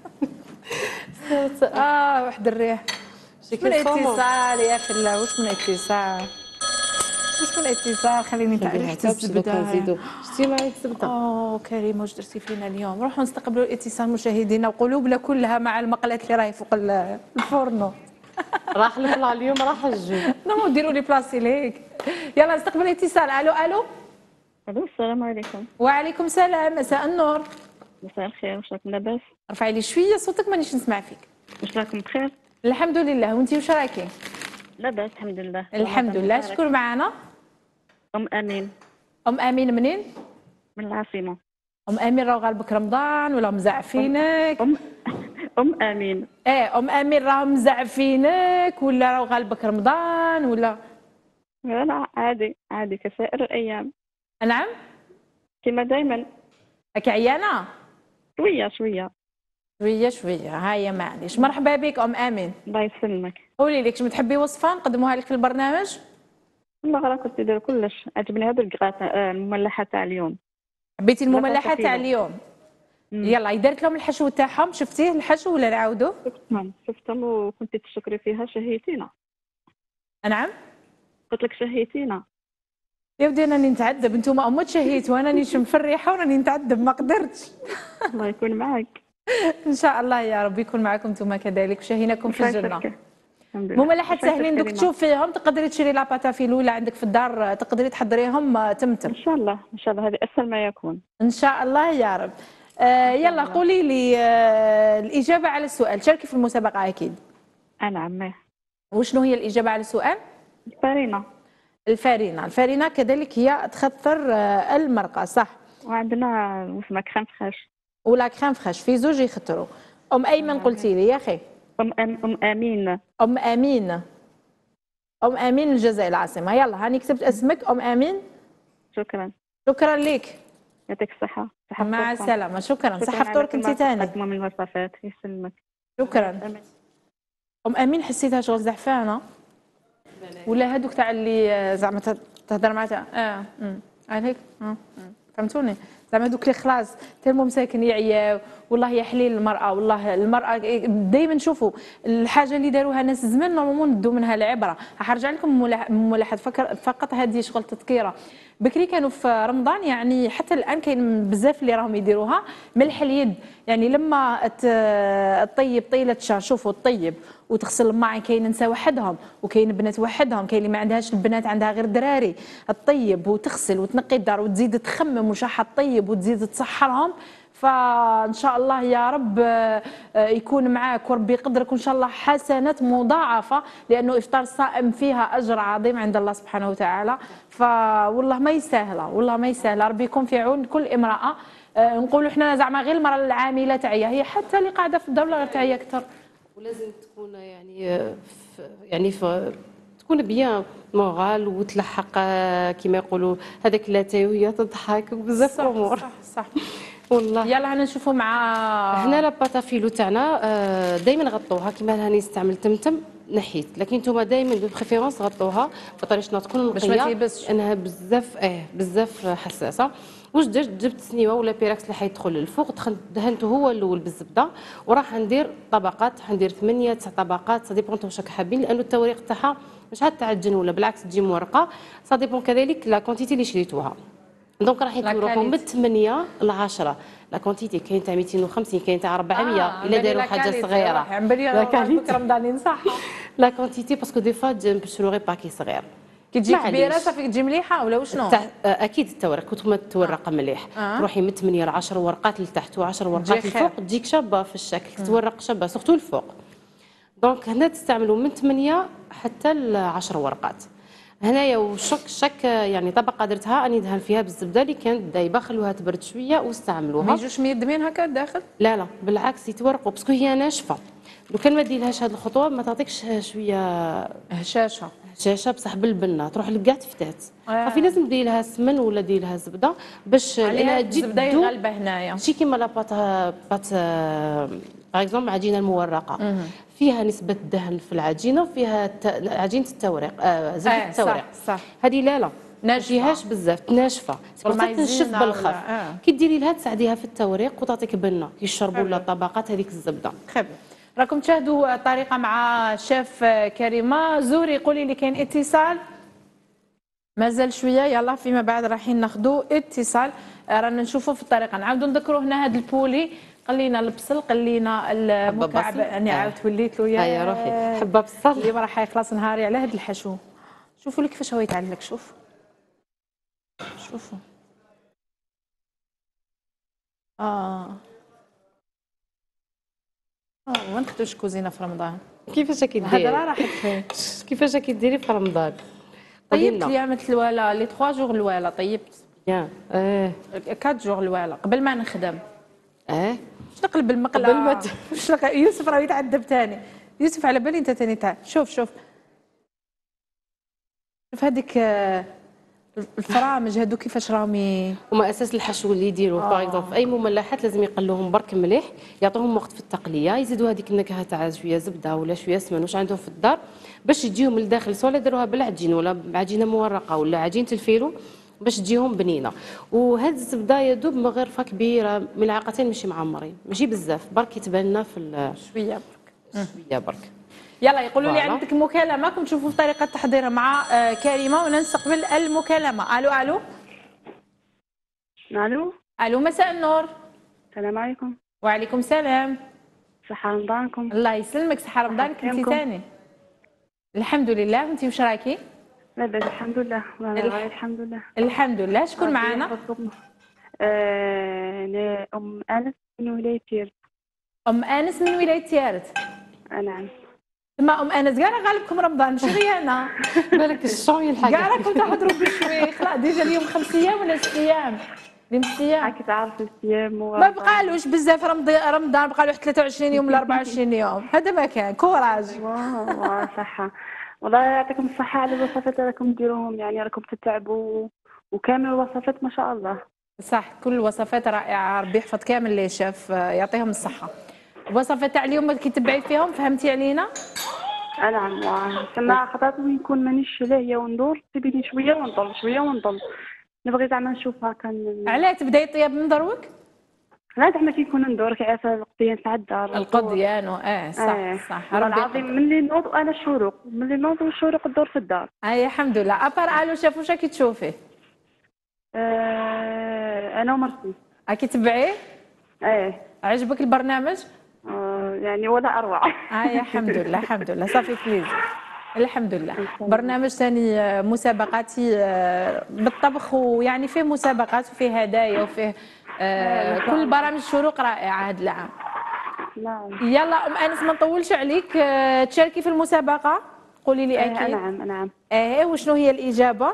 اه واحد الريح من اتصال يا اخي الله واش من اتصال واش من اتصال خليني نتاع ريحه الزبده نزيدو شتي معايا الزبده. اوه كريمه واش درتي فينا اليوم روحوا نستقبلوا الاتصال مشاهدينا وقلوبنا كلها مع المقلات اللي راهي فوق الفرن راح الفلا اليوم راح الجو نو ديروا لي بلاصي ليك يلا نستقبل الاتصال الو الو الو السلام عليكم. وعليكم السلام مساء النور. مساء الخير واش راكم لاباس؟ رفعي لي شويه صوتك مانيش نسمع فيك. واش راكم بخير؟ الحمد لله وانتي واش راكي؟ لاباس الحمد لله. الحمد لله شكون معنا؟ ام امين. ام امين منين؟ من العاصمه. ام امين راهو غالبك رمضان ولا مزعفينك؟ ام ام امين. ايه ام امين راهم مزعفينك ولا راهو غالبك رمضان ولا؟ لا لا عادي عادي كسائر الايام. نعم؟ كما دائما. راكي عيانه؟ شويه شويه. شويه شويه هيا معليش. مرحبا بك ام امين. الله يسلمك. قولي لي كش تحبي وصفه نقدموها لك في البرنامج؟ والله راه كنت ندير كلش عجبني هذا الكغا المملحه تاع اليوم. حبيتي المملحه تاع اليوم؟ يلا درت لهم الحشو تاعهم شفتيه الحشو ولا نعاودو؟ شفتهم شفتهم وكنتي تشكري فيها شهيتينا. نعم؟ قلت لك شهيتينا. يا ودي راني نتعذب انتوما اموت شهيت وانا نشم في الريحه وراني نتعذب ما قدرتش. الله يكون معك. ان شاء الله يا رب يكون معكم انتم كذلك وشاهيناكم في الجنه. الحمد لله. مملحه ساهلين دوك تشوفيهم تقدري تشري لاباتا فيلو ولا عندك في الدار تقدري تحضريهم تمتم. ان شاء الله ان شاء الله هذه اسهل ما يكون. ان شاء الله يا رب. آه يلا قولي لي آه الاجابه على السؤال شاركي في المسابقه اكيد. نعم. وشنو هي الاجابه على السؤال؟ الفارينه. الفارينه، الفارينه كذلك هي تخثر آه المرقه صح. وعندنا اسمها كريم فريش. ولا كريم فريش في زوج يخطروا. ام ايمن قلتي لي يا اخي. ام ام امين. ام امين. ام امين الجزائر العاصمه. يلا هاني كتبت اسمك ام امين. شكرا. شكرا لك. يعطيك الصحه. صحه مع السلامه. شكرا. صحه فطورك انت ثاني. من الوصفات يسلمك. شكرا. ام امين حسيتها شغل زعفانه ولا هذوك تاع اللي زعما تهضر مع اه امم عليك اه فهمتوني زعما دوك اللي خلاص تالمو مساكن يعياو. والله يا حليل المراه، والله المراه دائما نشوفوا الحاجه اللي داروها ناس زمان نورمالمون ندو منها العبره. حنرجع لكم ملاحظ فقط هذه شغل تذكيره. بكري كانوا في رمضان يعني حتى الان كاين بزاف اللي راهم يديروها ملح اليد. يعني لما تطيب طيله شهر، شوفوا تطيب وتغسل الماء، كاين نساء وحدهم وكاين بنات وحدهم، كاين اللي ما عندهاش البنات عندها غير دراري، تطيب وتغسل وتنقي الدار وتزيد تخمم وش حطيب وتزيد تسحرهم. فان شاء الله يا رب يكون معاك وربي يقدرك وان شاء الله حسنات مضاعفه، لانه افطار الصائم فيها اجر عظيم عند الله سبحانه وتعالى. فوالله ما يستاهله، والله ما يستاهله. ربي يكون في عون كل امراه. نقولوا احنا زعما غير المراه العامله تعيا، هي حتى اللي قاعده في الدوله غير تعيا اكثر. ولازم تكون يعني يعني تكون بيان مورال وتلحق كما يقولوا هذاك لاتاي وهي تضحك بزاف امور. صح صح والله. يلا هنا نشوفوا مع هنا لاباطافيلو تاعنا دائما غطوها كما راني نستعمل تمتم نحيت، لكن نتوما دائما دو بريفيرونس غطوها بطريقه تكون باش ما نقيه تيبسش، انها بزاف اه بزاف حساسه. واش درت؟ جبت سنيوه ولا بيراكس اللي حيدخل للفوق، دهنته هو الاول بالزبده، وراح ندير طبقات، حندير ثمانيه تسع طبقات، سا ديبون واش راك حابين، لانه التوريق تاعها مش تعجن ولا بالعكس تجي مورقه. سا ديبون كذلك لا كونتيتي اللي شريتوها. دونك راح يتورقوا من ثمانية ل عشرة. لا كونتيتي كاين تاع مئتين وخمسين، كاين تاع أربعمية آه الا داروا حاجه صغيره. لا كاليتي رمضاني صح. لا كونتيتي باسكو دي فوا نبشرو غير باكي صغير. كي تجي كبيره صافي تجي مليحه ولا وشنو؟ اكيد التورق كنت ما تورق مليح. آه. تروحي من ثمانية ل عشرة ورقات لتحت و10 ورقات لفوق تجيك شابه في الشكل، تورق شابه سورتو الفوق. دونك هنا تستعملوا من ثمانية حتى ل عشرة ورقات. هنايا وشك شك يعني طبقه درتها راني ندهن فيها بالزبده اللي كانت دايبه، خلوها تبرد شويه واستعملوها. ما يجوش ميدمين هكا الداخل؟ لا لا بالعكس يتورقوا باسكو هي ناشفه. لو كان ما ديرلهاش هذه الخطوه ما تعطيكش شويه هشاشه هشاشه بصح بالبنه تروح لك كاع تفتات. آه. صافي لازم دير لها سمن ولا دير لها زبده باش لانها تجي الزبده غالبه هنايا، ماشي كيما لاباط بات باغ اكزومبل العجينه المورقه فيها نسبه دهن في العجينه وفيها عجينه التوريق آه زبده آه التوريق. صح صح. هذه لا لا ناشفه فيهاش بزاف ناشفه تنشف بالخف. آه. كي ديري لها تساعديها في التوريق وتعطيك بنه كي يشربوا ولا طبقات هذيك الزبده. خير راكم تشاهدوا الطريقه مع شيف كريمه زوري. قولي لي كاين اتصال؟ مازال شويه، يلا فيما بعد رايحين ناخذوا اتصال. رانا نشوفوا في الطريقه. نعاودوا نذكروا هنا هذا البولي، قلينا البصل قلينا المكعب. انا عاودت وليت له يا هيا روحي حبه بصل اللي ما راح يخلص نهاري على هذا الحشو. شوفوا لي كيفاش هو يتعلق. شوف شوفوا اه اه ما نخدوش كوزينه في رمضان. كيفاش كيديري؟ الهضره راحت فين؟ كيفاش كيديري في رمضان؟ طيبت اليامات الوالا لي ثلاثة جوغ الوالا طيبت. يا اه أربعة جوغ الوالا قبل ما نخدم. اه باش نقلب المقله قبل ما باش يوسف راه يتعذب ثاني. يوسف على بالي انت ثاني تاع شوف شوف شوف هذيك الفرامج هادو كيفاش راهم هما اساس الحشو اللي يديروه. باغ اكزومبل في اي مملحات لازم يقلوهم برك مليح، يعطوهم وقت في التقليه، يزيدوا هذيك النكهه تاع شويه زبده ولا شويه سمن واش عندهم في الدار باش يجيهم لداخل، سواء داروها بالعجين ولا بعجينه مورقه ولا عجينه الفيلو باش تجيهم بنينه. وهاد الزبده يدوب من غرفه كبيره ملعقتين ماشي معمرين، ماشي بزاف برك يتبان لنا في شويه برك شويه برك. يلا يقولوا لي عندك مكالمه كنت نشوفوا في طريقه تحضيرها مع كريمه ونستقبل المكالمه. الو الو الو الو مساء النور. السلام عليكم. وعليكم السلام. صحة رمضانكم. الله يسلمك. صحة رمضانك. انت ثاني؟ الحمد لله. وانت واش راكي؟ لاباس الحمد لله. والله الحمد لله. الحمد لله. شكون معانا؟ آه انا ام انس من ولايه تيرت. ام انس من ولايه تيرت. نعم. ما ام انس كاع غالبكم رمضان ماشي غير انا. بالك الشوي الحاجه كاع راكم تحضروا بشوي. خلاص ديجا اليوم خمس ايام ولا ست ايام؟ اليوم ست ايام. راكي تعرفي الصيام و... ما بقالوش بزاف رمضان، بقى له ثلاثة وعشرين يوم ولا أربعة وعشرين يوم. هذا ما كان كوراج. والله صحة. والله يعطيكم الصحة على الوصفات راكم ديروهم، يعني راكم تتعبوا وكامل الوصفات ما شاء الله. صح كل الوصفات رائعة. ربي يحفظ كامل اللي شاف يعطيهم الصحة. الوصفات تاع اليوم كي تبعي فيهم فهمتي علينا؟ نعم. تما خاطر يكون مانيش لاهية وندور تبيني شوية ونضل شوية ونضل نبغي زعما نشوفها كان. علاه تبداي طياب من دروك؟ لا زعما كي نكون ندور كيعرف القضيه تاع الدار. القضيان اه صح آه. صح والله ربي العظيم يقدر. ملي نوض وانا الشروق، ملي نوض والشروق الدور في الدار. اي الحمد لله. ابار الو شاف واش راكي تشوفي؟ آه انا ومرتي. راكي تبعيه؟ ايه. عجبك البرنامج؟ آه يعني ولا اروع. اي الحمد لله الحمد لله صافي بليزير. الحمد لله. برنامج ثاني مسابقاتي بالطبخ، ويعني فيه مسابقات وفيه هدايا وفيه آه كل برامج الشروق رائعه هذا العام. نعم. يلا ام انس ما نطولش عليك، آه تشاركي في المسابقه؟ قولي لي اكيد. آه نعم نعم. ايه وشنو هي الاجابه؟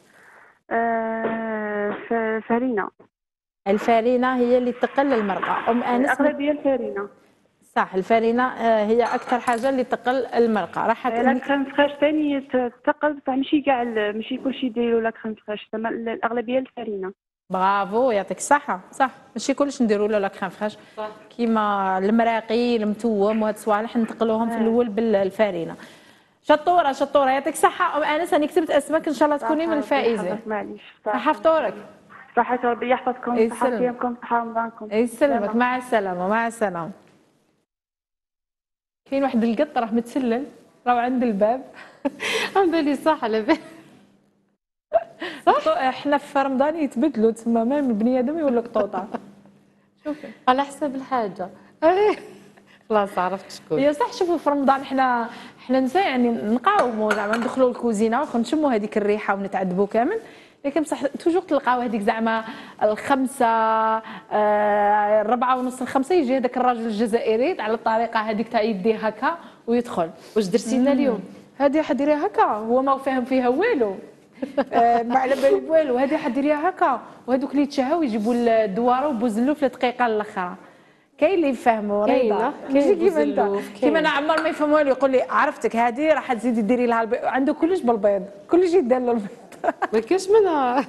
آه ف- فرينة. الفارينه هي اللي تقل المرقه. ام انس الأغلبية الفرينة. صح، الفارينه آه هي اكثر حاجه اللي تقل المرقه. راح لا كريم فريش ثاني تقل بصح ماشي كاع ماشي كلشي يديروا لا كريم فريش، تما الأغلبية الفرينة. برافو يعطيك الصحة. صح ماشي كلش نديروا له لا كريم فريش، كيما المراقي المتوم وهاد الصوالح نتقلوهم في الاول بالفارينه. شطوره شطوره يعطيك الصحة ام انس. انا كتبت اسمك ان شاء الله تكوني من الفائزين. معليش. صحة فطورك. صحة ربي يحفظكم. صحة يسلمك. صيامكم صحة رمضانكم. يسلمك. مع السلامة مع السلامة. كاين واحد القط راه متسلل راهو عند الباب. عم بالي صح على بالي. احنا في رمضان يتبدلوا تما ما من بني ادم يولك طوطه. شوفي على حسب الحاجه. خلاص عرفت شكون. هي صح. شوفوا في رمضان احنا احنا نساء يعني نقاوموا زعما ندخلوا الكوزينه ونشموا هذيك الريحه ونتعذبوا كامل، لكن بصح توجور تلقاو هذيك زعما الخمسه آه الربعه ونص الخمسه يجي هذاك الراجل الجزائري على الطريقه هذيك تاع يديه هكا ويدخل. واش درتي لنا اليوم؟ هذه حديريها هكا هو ما فاهم فيها والو. آه ما على بالي والو. هذه حديريها هكا وهذوك اللي تشهاو يجيبوا الدواره وبوزلو في الدقيقه الاخرى. كاين اللي يفهموا كاينه ماشي كيما انت بوزلوف، كيما انا عمر ما يفهم والو يقول لي عرفتك هذه راح تزيدي ديري لها البيض. عنده كلش بالبيض كلش يدير له البيض. ما كاينش منها.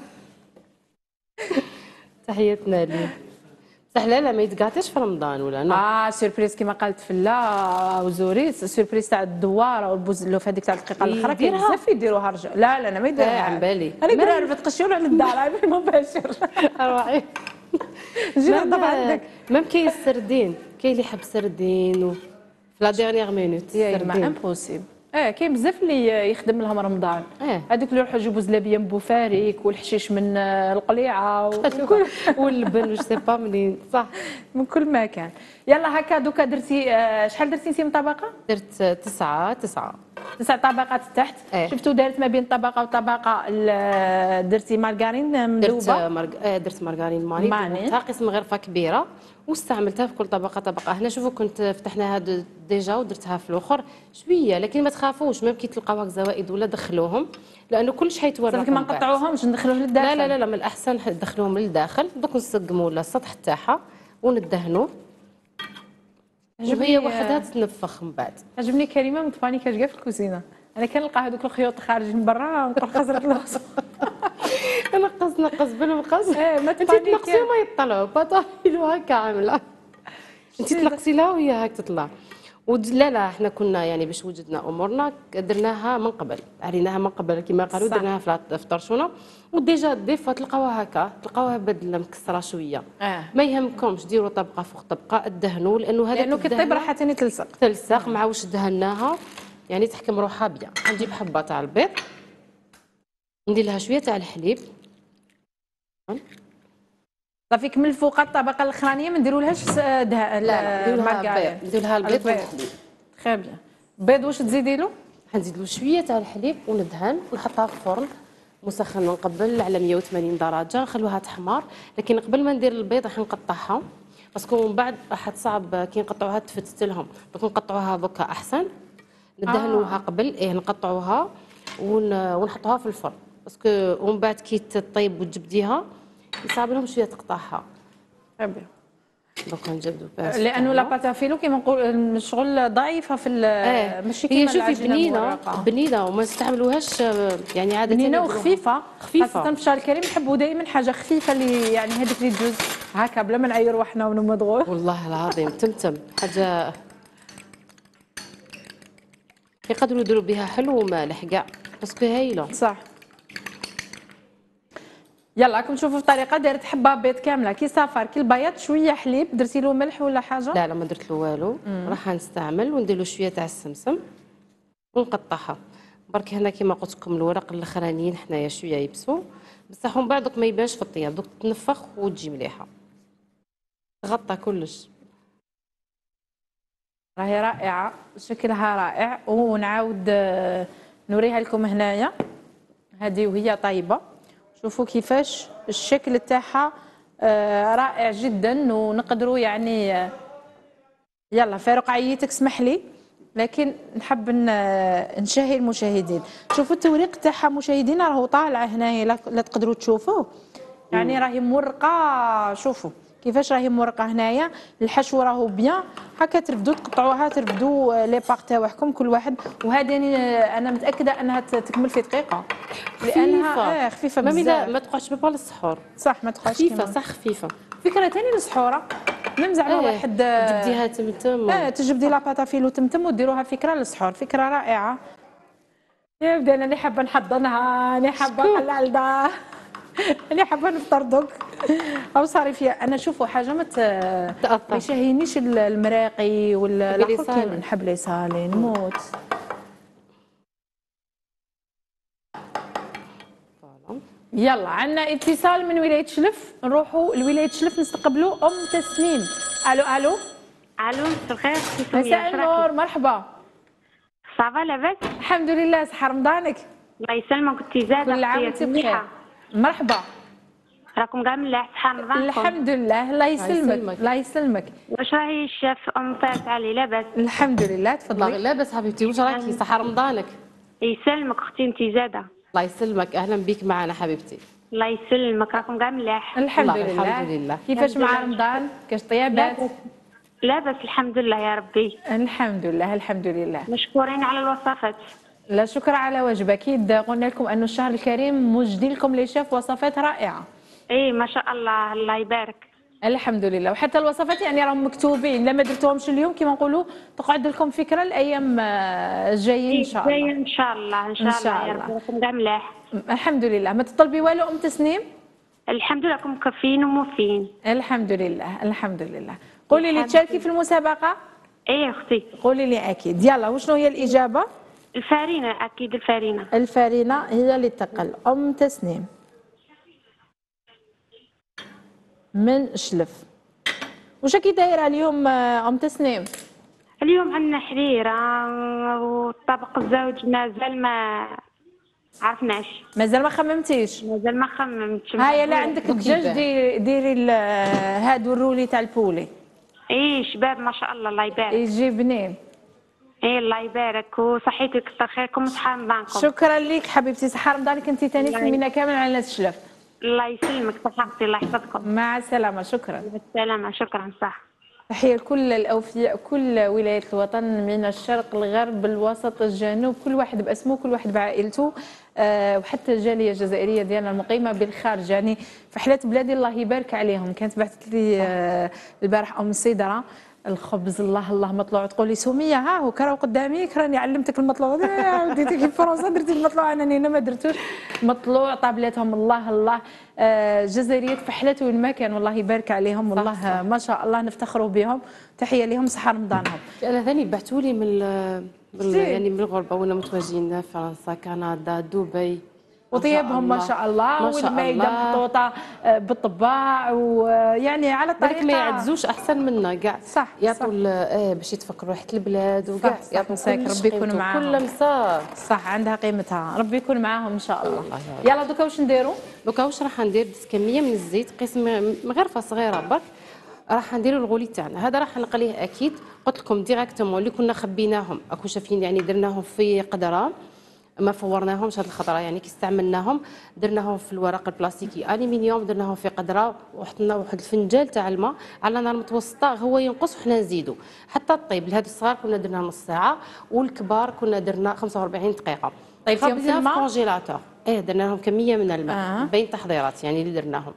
تحياتنا ليه. بصح لا لا ما يتقاطعش في رمضان ولا نو. اه سيربريز كيما قالت فلا وزوريس سيربريز تاع الدواره والبوزلوف هذيك تاع الدقيقه الاخرى كاين يديرها؟ بزاف يديروها رجال. لا لا انا ما يديرها. آه، عن بالي. انا نديرها انا تقشير على الدار مباشر. روعي. جي مام- نضرب عندك. مام كاين السردين، كاين اللي يحب السردين و في لا ديرنيير مينوت يا ما السردين. امبوسيبل. اه كاين بزاف اللي يخدم لهم رمضان. اه. هذوك اللي يروحوا يجيبوا زلابيه من بوفاريك والحشيش من آه، القليعه وكل واللبن وش سي با منين صح. من كل مكان. يلا هكا دوكا درتي آه، شحال درتي انت من طبقه؟ درت تسعة تسعة تسع طبقات تحت. إيه. شفتوا دارت ما بين طبقه وطبقه ال- درتي مارغرين درت مذوبه. مرق... آه، درت مارغرين ماني ماني. درتها قسم غرفه كبيره واستعملتها في كل طبقه طبقه. هنا شوفوا كنت فتحناها د- ديجا ودرتها في الاخر شويه، لكن ما تخافوش ممكن تلقاو هكا زوائد ولا دخلوهم لانه كلش حيتورق. صافي ما نقطعوهمش ندخلوه للداخل. لا لا لا, لا من الاحسن ندخلوهم للداخل. دوك نسقموا السطح تاعها وندهنوا وهي وحدها تتنفخ من بعد. عجبني كريمه مطفاني كتلقى في الكوزينه. انا كنلقى هذوك الخيوط خارج من برا نقول خسرت الوصف. نقص نقص بالمقص. ايه ما انت تفاني تنقصي ما يطلعوا بطايلو هكا عامله. انت تنقصي لها وهي هاك تطلع. ود لا لا احنا كنا يعني باش وجدنا امورنا درناها من قبل، عريناها من قبل كما قالوا صح. درناها في في طرشونه وديجا دي فوا تلقاوها هكا تلقاوها بدله مكسره شويه. اه ما يهمكمش ديروا طبقه فوق طبقه ادهنوا لانه هذا لانه كطيب راح ثاني تلصق. تلصق مع واش دهناها يعني تحكم روحها بيان. نجيب حبه تاع البيض ندير لها شويه تاع الحليب. صافي كمل فوق الطبقه الاخرانيه ما نديرولهاش لا لا ندير لها البيض ندير لها البيض والحليب. تري بيان. بيض واش تزيدي له؟ حنزيد له شويه تاع الحليب وندهن ونحطها في الفرن مسخن من قبل على مية وثمانين درجه نخلوها تحمر. لكن قبل ما ندير البيض راح نقطعها باسكو من بعد راح تصعب كي نقطعوها تفتت لهم. دونك نقطعوها دوكا احسن ندهنوها آه. قبل ايه نقطعوها ون... ونحطوها في الفرن باسكو ومن بعد كي تطيب وتجبديها يصعب لهم شويه تقطعها. تري بيان. دوكا نجبدو لانه لا باتافيلو كيما نقول الشغل ضعيفه في اه ماشي هي كيما شوفي العجينة بنينه المورقة. بنينه وما نستعملوهاش يعني عاده بنينه نديروها. وخفيفه. خفيفة. خاصه في الشهر الكريم نحبوا دائما حاجه خفيفه اللي يعني هذيك اللي تجوز هكا بلا ما نعير روحنا ونمضغوا. والله العظيم تمتم حاجه يقدروا يديروا بها حلو ومالح كاع باسكو هايله. صح. يلا راكم تشوفوا في الطريقه دارت حبه بيض كامله كي صفر كي البياض شويه حليب درتي له ملح ولا حاجه؟ لا لا ما درت له والو. راح نستعمل وندير له شويه تاع السمسم ونقطعها. برك هنا كيما قلت لكم الورق الاخرانيين حنايا شويه يبسوا بصح ومن بعد دوك ما يبانش في الطياب، دوك تنفخ وتجي مليحه. تغطى كلش. راهي رائعه، شكلها رائع. ونعاود آه، نوريها لكم هنايا هذه وهي طايبه. شوفوا كيفاش الشكل تاعها آه، رائع جدا. ونقدروا يعني آه، يلا فاروق عييتك اسمح لي، لكن نحب نشهي المشاهدين. شوفوا التوريق تاعها مشاهدينا راهو طالع هنايا لا تقدروا تشوفوه، يعني راهي مرقه. شوفوا كيفاش راهي مرقه هنايا. الحشو راهو بيان هكا، ترفدوا تقطعوها ترفدوا لي باغ تاعكم كل واحد. وهذه انا متاكده انها تكمل في دقيقه لانها خفيفه. آه خفيفه ما بزاف. ما تقعدش بابا للسحور. صح ما تقعدش خفيفه كيما صح خفيفه. فكره ثاني للسحوره ميم زعما ايه واحد تجبديها تمتم. اه تجبدي لاباطافيل وتمتم وديروها فكره للسحور. فكره رائعه يا ودي. انا اللي حابه نحضنها، انا حابه نحللها، انا حابه نفطر دوك او صاري فيها. انا شوفوا حاجه ما ما يشهينيش المراقي ولا الاخر كيما نحب لي صالي نموت. يلا عندنا اتصال من ولايه شلف، نروحوا لولايه شلف نستقبلوا ام تسنيم. الو الو الو مساء الخير. مساء النور مرحبا. صافا لاباس؟ الحمد لله. صحه رمضانك؟ الله يسلمك. كنتي زاده كل عام وانت بخير. مرحبا. راكم كاع ملاح صحه رمضانكم؟ الحمد لله. الله يسلمك الله يسلمك. واش راهي الشاف ام فات علي لاباس؟ الحمد لله تفضلي. الله لاباس حبيبتي. واش راكي؟ صحه رمضانك؟ يسلمك اختي انت زاده. الله يسلمك اهلا بك معنا حبيبتي. الله يسلمك. راكم كاع ملاح؟ الحمد لله. الحمد لله. كيفاش مع رمضان؟ كاش طيابات؟ لاباس الحمد لله يا ربي. الحمد لله الحمد لله. مشكورين على الوصفات. لا شكر على واجب. اكيد قلنا لكم انه الشهر الكريم مجدين لكم لي شاف وصفات رائعه. ايه ما شاء الله الله يبارك. الحمد لله. وحتى الوصفات يعني راهم مكتوبين، لما درتوهمش اليوم كما نقولوا تقعد لكم فكره الايام الجايين ان شاء الله. جايين ان شاء الله ان شاء, إن شاء الله يا ربي. راكم كاع ملاح الحمد لله. ما تطلبي والو ام تسنيم؟ الحمد لله راكم مكفيين وموفين. الحمد لله الحمد لله. قولي لي تشاركي في المسابقه؟ ايه اختي قولي لي اكيد. يلا وشنو هي الاجابه؟ الفارينه اكيد الفارينه. الفارينه هي اللي تقل. ام تسنيم من شلف. واش راكي دايره اليوم ام تسنيم؟ اليوم عندنا حريره والطبق الزوج مازال ما عرفناش. مازال ما خممتيش؟ مازال ما خممتش. هاي لا عندك الدجاج ديري ديري هادو الرولي تاع البولي. ايه شباب ما شاء الله الله يبارك. يجي بنين. ايه الله يبارك وصحيتك كثر خيركم وصحه رمضانكم. شكرا لك حبيبتي. صحه رمضانك انت ثاني سمينا كامل على ناس شلف. الله يسلمك صحتي الله يحفظكم. مع السلامه. شكرا. مع السلامه شكرا صح. تحيه لكل الاوفياء كل ولايات الوطن من الشرق الغرب الوسط الجنوب، كل واحد باسمه كل واحد بعائلته. أه وحتى الجاليه الجزائريه ديالنا المقيمه بالخارج يعني في حلات بلادي الله يبارك عليهم. كانت بعثت لي أه البارح ام السيدره الخبز الله الله مطلوع، تقول لي سميه ها هو كراو قداميك راني علمتك المطلوع. وديتي في فرنسا درتي المطلوع انا هنا ما درتوش. مطلوع طابلاتهم الله الله. آه جزائريات في حلات وين ما كان والله يبارك عليهم والله صح صح. ما شاء الله نفتخروا بهم. تحيه لهم صحه رمضانهم. انا ثاني بعثوا لي من يعني من الغربه ولا متواجدين فرنسا كندا دبي وطيبهم ما شاء الله والمائده محطوطه بالطباع ويعني على الطريقه ما يعزوش احسن منا كاع. صح يعطوا اه باش يتفكروا ريحه البلاد وكاع. يعطوا مساك ربي يكون معاهم. كل مساء صح عندها قيمتها ربي يكون معاهم ان شاء الله. يلا دوكا واش نديروا؟ دوكا واش راح ندير كميه من الزيت قسم مغرفه صغيره برك. راح نديروا الغولي تاعنا هذا راح نقليه اكيد. قلت لكم ديريكتومون اللي كنا خبيناهم راكم شايفين يعني درناهم في قدره ما فورناهمش هاد الخضره يعني كي استعملناهم درناهم في الورق البلاستيكي الومنيوم درناهم في قدره وحطينا واحد الفنجال تاع الماء على نار متوسطه هو ينقص وحنا نزيدوا حتى الطيب. لهاد الصغار كنا درنا نص ساعه والكبار كنا درنا خمسة وأربعين دقيقه. طيبتيهم في الماء؟ كونجيلاتور ايه درنا لهم كميه من الماء آه. بين تحضيرات يعني اللي درناهم.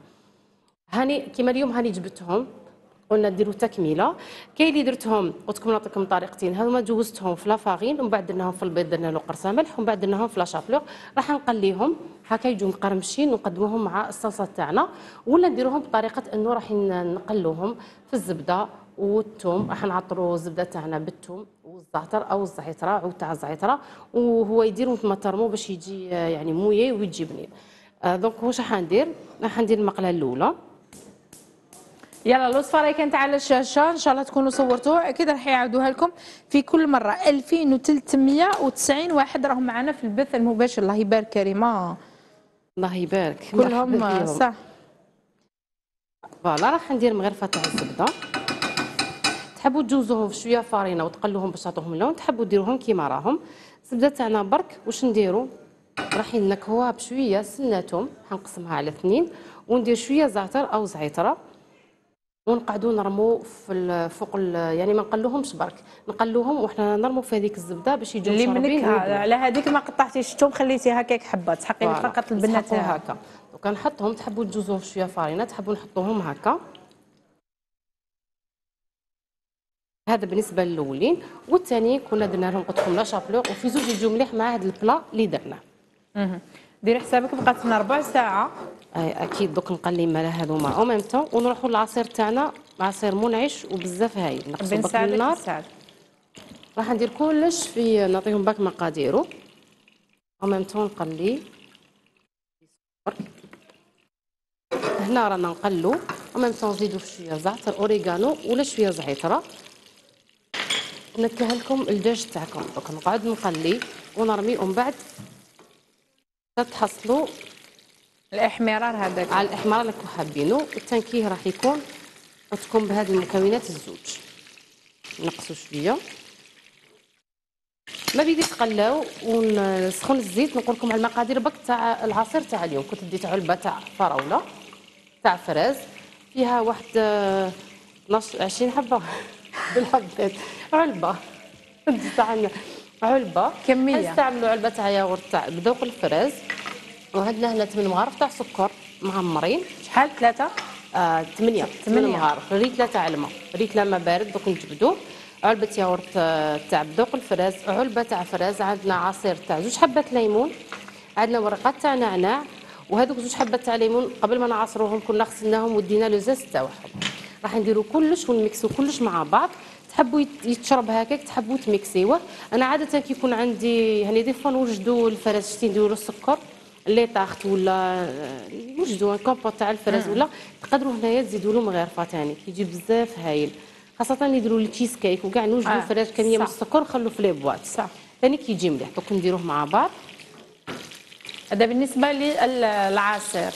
هاني كيما اليوم هاني جبتهم قلنا ديروا تكميله. كاين اللي درتهم قلت لكم نعطيكم طريقتين. هذوما جوزتهم في لافارين ومن بعد درناهم في البيض درنا له قرصه ملح ومن بعد درناهم في لاشابلور. راح نقليهم هكا يجوا مقرمشين ونقدموهم مع الصلصه تاعنا، ولا نديروهم بطريقه انه راح نقلوهم في الزبده والثوم. راح نعطروا الزبده تاعنا بالثوم والزعتر او الزعتره، عود تاع الزعتره، وهو يدير مثل ما ترمو باش يجي يعني مويه ويجي بنين. آه دونك واش راح ندير؟ راح ندير المقله الاولى. يلا الوصفه راهي كانت على الشاشه، ان شاء الله تكونوا صورتوها، اكيد راح يعاودوها لكم في كل مره. ألفين وثلاثمية وتسعين واحد راهم معنا في البث المباشر، الله يبارك كريمه. الله يبارك كلهم صح. فوالا راح ندير مغرفه تاع الزبده. تحبوا تجوزوهم في شويه فارينه وتقلوهم باش تعطوهم اللون، تحبوا ديروهم كيما راهم. الزبده تاعنا برك واش نديروا؟ راح ننكهوها بشويه سنه توم، حنقسمها على اثنين، وندير شويه زعتر او زعتره، ونقعدوا نرموا في فوق يعني ما نقلوهمش برك، نقلوهم وحنا نرموا في هذيك الزبده باش يجوا اللي مشربين. منك على هذيك ما قطعتيش الثوم، خليتي هكاك حبات تحقي فقط البنه تاعها هكا. دوكا نحطهم، تحبوا تجوزوهم في شويه فارينه، تحبوا نحطوهم هكا. هذا بالنسبه للاولين. والثاني كنا درنا لهم قلت لكم لا شابلور، وفي زوج يجوا مليح مع هذا البلا اللي درناه. اها ديري حسابك بقات لنا ربع ساعه. اي اكيد. دوك نقلي مال هذوما او ميم طون، ونروحوا للعصير تاعنا، عصير منعش وبزاف هايل. نقصوا باك النار. راح ندير كلش في نعطيهم باك مقاديرو او ميم طون نقلي. هنا رانا نقلو او ميم طون نزيدو شويه زعتر اوريغانو ولا شويه زعتره. نكه لكم الدجاج تاعكم. دوك نقعد نقلي ونرمي، ومن بعد تحصلوا الاحمرار هذاك على الاحمرار اللي راكم حابينه. التنكيه راح يكون تكون بهذه المكونات الزوج. نقصوا شويه ما بيدي تقلاو، ونسخن الزيت. نقول لكم على المقادير بك تاع العصير تاع اليوم. كنت ديت علبه تاع فراوله تاع فراز، فيها واحد اثناش عشرين حبه بالحبات، علبه تاع علبه كميه. نستعملوا علبه تاع ياغورت تاع بذوق الفراز، وعندنا هنا ثمان مغارف تاع سكر معمرين. شحال؟ ثلاثه؟ آه ثمانيه ثمان مغارف. ريتله تاع الماء، ريتله ما بارد دوك نجبدوه. علبه ياغورت تاع بذوق الفراز، علبه تاع فراز، عندنا عصير تاع زوج حبات ليمون، عندنا ورقات تاع نعناع. وهذوك زوج حبات تاع ليمون قبل ما نعصروهم كنا غسلناهم ودينا لو زاز تاعهم. راح نديروا كلش ونميكسو كلش مع بعض. تحبوا يتشرب هكاك، تحبوا تميكسيوه. انا عاده كي يكون عندي يعني دي فوا نوجدوا الفراز، شتي نديروا السكر اللي طاخت ولا نوجدوا كومبوت تاع الفراز، ولا تقدروا هنايا تزيدوا له مغرفه ثاني كيجي بزاف هايل، خاصه نديروا التشيز كيك وكاع نوجدوا آه. الفراز كميه من السكر نخلوا في لي بواط صح ثاني كيجي مليح. دوك نديروه مع بعض. هذا بالنسبه للعصير.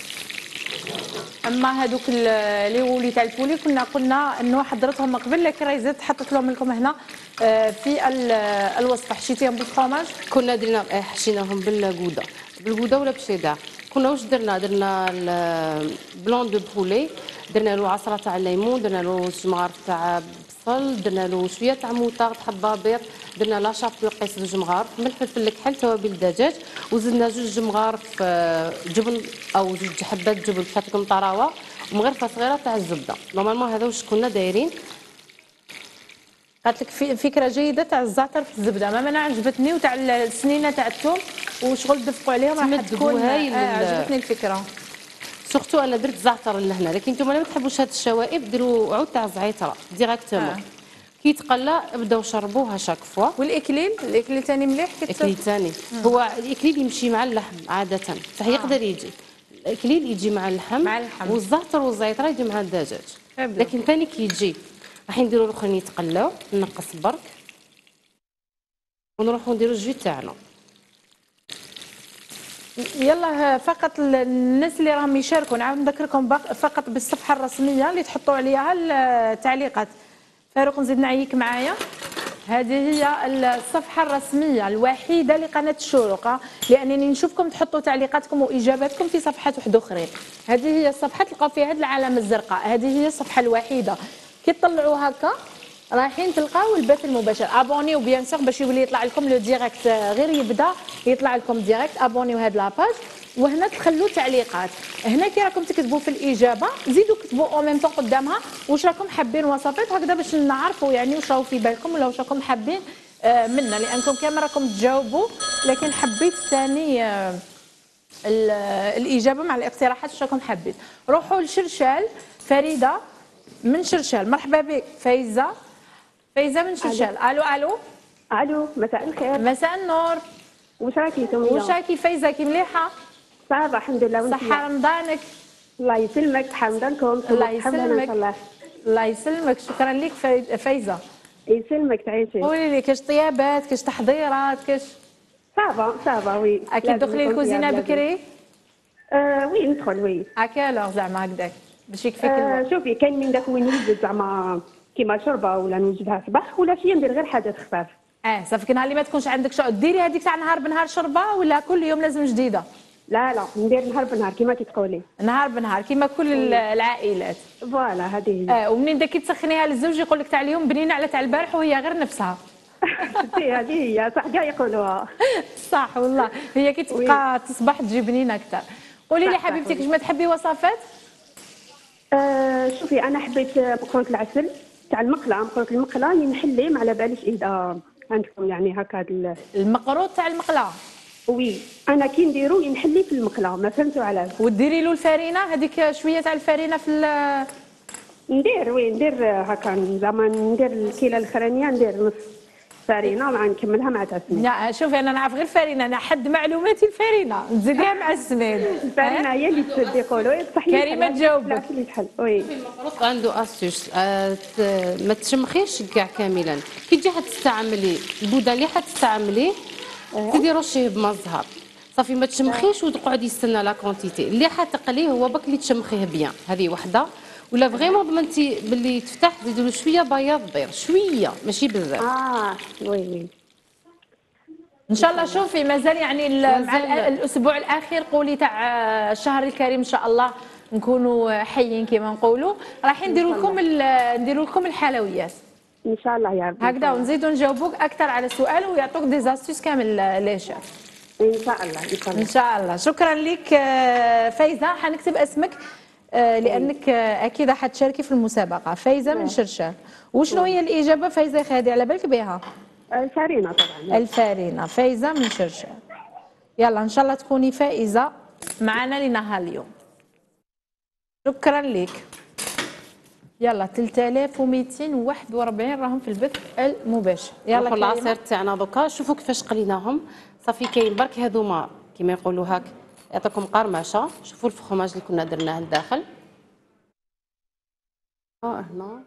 اما هذوك اللي ولي تاع البولي كنا قلنا انه حضرتهم من قبل، لكن راهي زدت حطيت لهم لكم هنا في الوصفه. حشيتيهم بالفرomage؟ كنا درنا حشيناهم بالجوده بالجوده ولا بالشيدار. كنا واش درنا؟ درنا البلون دو بولي، درنا له عصره تاع الليمون، درنا له شي مغارف تاع بصل، درنا له شويه تاع موطار حبه بيض، درنا لا شابلور قيس زوج مغارف، ملح فلفل الكحل، توابل الدجاج، وزدنا جوج مغارف جبن او جوج حبات جبن تاعكم طراوه، ومغرفه صغيره تاع الزبده. نورمالمون هذا واش كنا دايرين. قالت لك فكره جيده تاع الزعتر في الزبده، ما انا عجبتني، وتاع السنينه تاع الثوم وشغل دفقوا عليهم راح تكون هايل. آه عجبتني الفكره. سورتو انا درت زعتر لهنا، لكن نتوما ما تحبوش هاد الشوائب ديروا عود تاع زعتره ديريكتومون. آه. كي تقلى بداو شربوها شاك فوا. والاكليل الاكليل ثاني مليح. الاكليل ثاني هو الاكليل يمشي مع اللحم عاده، صح يقدر آه. يجي الاكليل يجي مع اللحم، مع اللحم. والزعتر والزعتر يجي مع الدجاج، لكن ثاني كي يجي راح نديروا الاخرين يتقلاو. نقص برك ونروحوا نديروا الجو تاعنا. يلا فقط الناس اللي راهم يشاركوا نعاود نذكركم فقط بالصفحه الرسميه اللي تحطوا عليها التعليقات. فاروق نزيد نعيك معايا. هذه هي الصفحه الرسميه الوحيده لقناه الشروق، لانني نشوفكم تحطوا تعليقاتكم واجاباتكم في صفحات واحده اخرين. هذه هي الصفحه تلقاو فيها هذه العلامه الزرقاء، هذه هي الصفحه الوحيده. كي تطلعوا هكا رايحين تلقاو البث المباشر. ابونيو بيان سور باش يولي يطلع لكم لو ديريكت، غير يبدا يطلع لكم ديريكت. ابونيو هاد لاباج، وهنا تخلوا تعليقات. هنا كي راكم تكتبوا في الاجابه زيدوا كتبوا او ميم طون قدامها واش راكم حابين وصفات، هكذا باش نعرفوا يعني واش راهو في بالكم ولا واش راكم حابين منا، لانكم كامل راكم تجاوبوا، لكن حبيت ثاني الاجابه مع الاقتراحات واش راكم حابين. روحوا لشرشال. فريده من شرشال، مرحبا بك. فايزه فايزه من شرشال. الو الو الو، مساء الخير. مساء النور. واش راكي سميه؟ واش راكي فايزه؟ كي مليحه؟ صافا الحمد لله. صحه رمضانك. الله يسلمك. حمدانكم. الله يسلمك. الله الله يسلمك. شكرا لك فايزه. يسلمك تعيشي. قولي لي كاش طيابات، كاش تحضيرات، كاش صافا صافا وي. اكيد دخلي الكوزينه بكري؟ آه وي ندخل وي. اكالوغ زعما هكذاك باش يكفيك آه الوقت. شوفي كاين من داك وين نوجد زعما كيما شوربه ولا نوجدها صباح ولا شي ندير غير حاجات خفاف. اه صافي. نهار اللي ما تكونش عندك شو ديري هذيك تاع نهار بنهار شوربه ولا كل يوم لازم جديده؟ لا لا ندير نهار بنهار كيما تقولي. نهار بنهار كيما كل العائلات. فوالا هذه هي. اه ومنين داكي تسخنيها للزوج يقول لك تاع اليوم بنينه على تاع البارح وهي غير نفسها. هذه هي صح كاع يقولوها. صح والله. هي كي تبقى تصبح تجيب بنينه اكثر. قولي لي حبيبتي كيفاش ما تحبي وصفات؟ آه شوفي انا حبيت مكرونه العسل تاع المقله. مكرونه المقله ينحلي ما على باليش اذا عندكم يعني هكا المقروط تاع المقله. وي انا كي نديرو ينحلي في المقله ما فهمتوا علاش. وديري له الفرينه هذيك شويه تاع الفرينه في ندير وي ندير هكا زعما ندير الكيله الاخرانيه ندير نص فرينه مع نكملها مع تسمين. لا شوفي انا نعرف غير الفرينه. انا حد معلوماتي الفرينه نزيديها مع السمين. الفرينه هي اللي تسد يقولوا بصح كريمه تجاوبك. وي المقروط عنده اسيوس آه ما تشمخيش كاع كاملا. كي تجي حتستعملي البودان اللي حتستعمليه تديري رشيه بما الزهر صافي ما تشمخيش وتقعدي تستنى لا كونتيتي اللي حتقليه هو باك اللي تشمخيه بيان. هذه وحده. ولا فريمون ضمنتي باللي تفتح تزيدوا له شويه بياض بيض شويه ماشي بزاف. اه وي وي ان شاء الله. شوفي مازال يعني مع الاسبوع الاخير قولي تاع الشهر الكريم ان شاء الله نكونوا حيين كما نقولوا. راح نديروا لكم نديروا لكم الحلويات ان شاء الله يا رب. هكذا ونزيدوا نجاوبوك اكثر على السؤال ويعطوك دي زاستيس كامل لي شاف. ان شاء الله ان شاء الله. ان شاء الله. شكرا لك فايزه. حنكتب اسمك لانك اكيد حتشاركي في المسابقه. فايزه من شرشال. وشنو هي الاجابه فايزه خادي على بالك بها؟ الفرينه طبعا. الفرينه. فايزه من شرشال. يلا ان شاء الله تكوني فائزه معنا لنهار اليوم. شكرا لك. يلا ثلاثة آلاف ومئتين وواحد وأربعين راهم في البث المباشر. يلا كل العصير تاعنا دوكا شوفوا كيفاش قليناهم. صافي كاين برك هذوما كيما يقولوا هاك يعطيكم قرمشه. شوفوا الفخماج اللي كنا درناه لداخل. اه هنا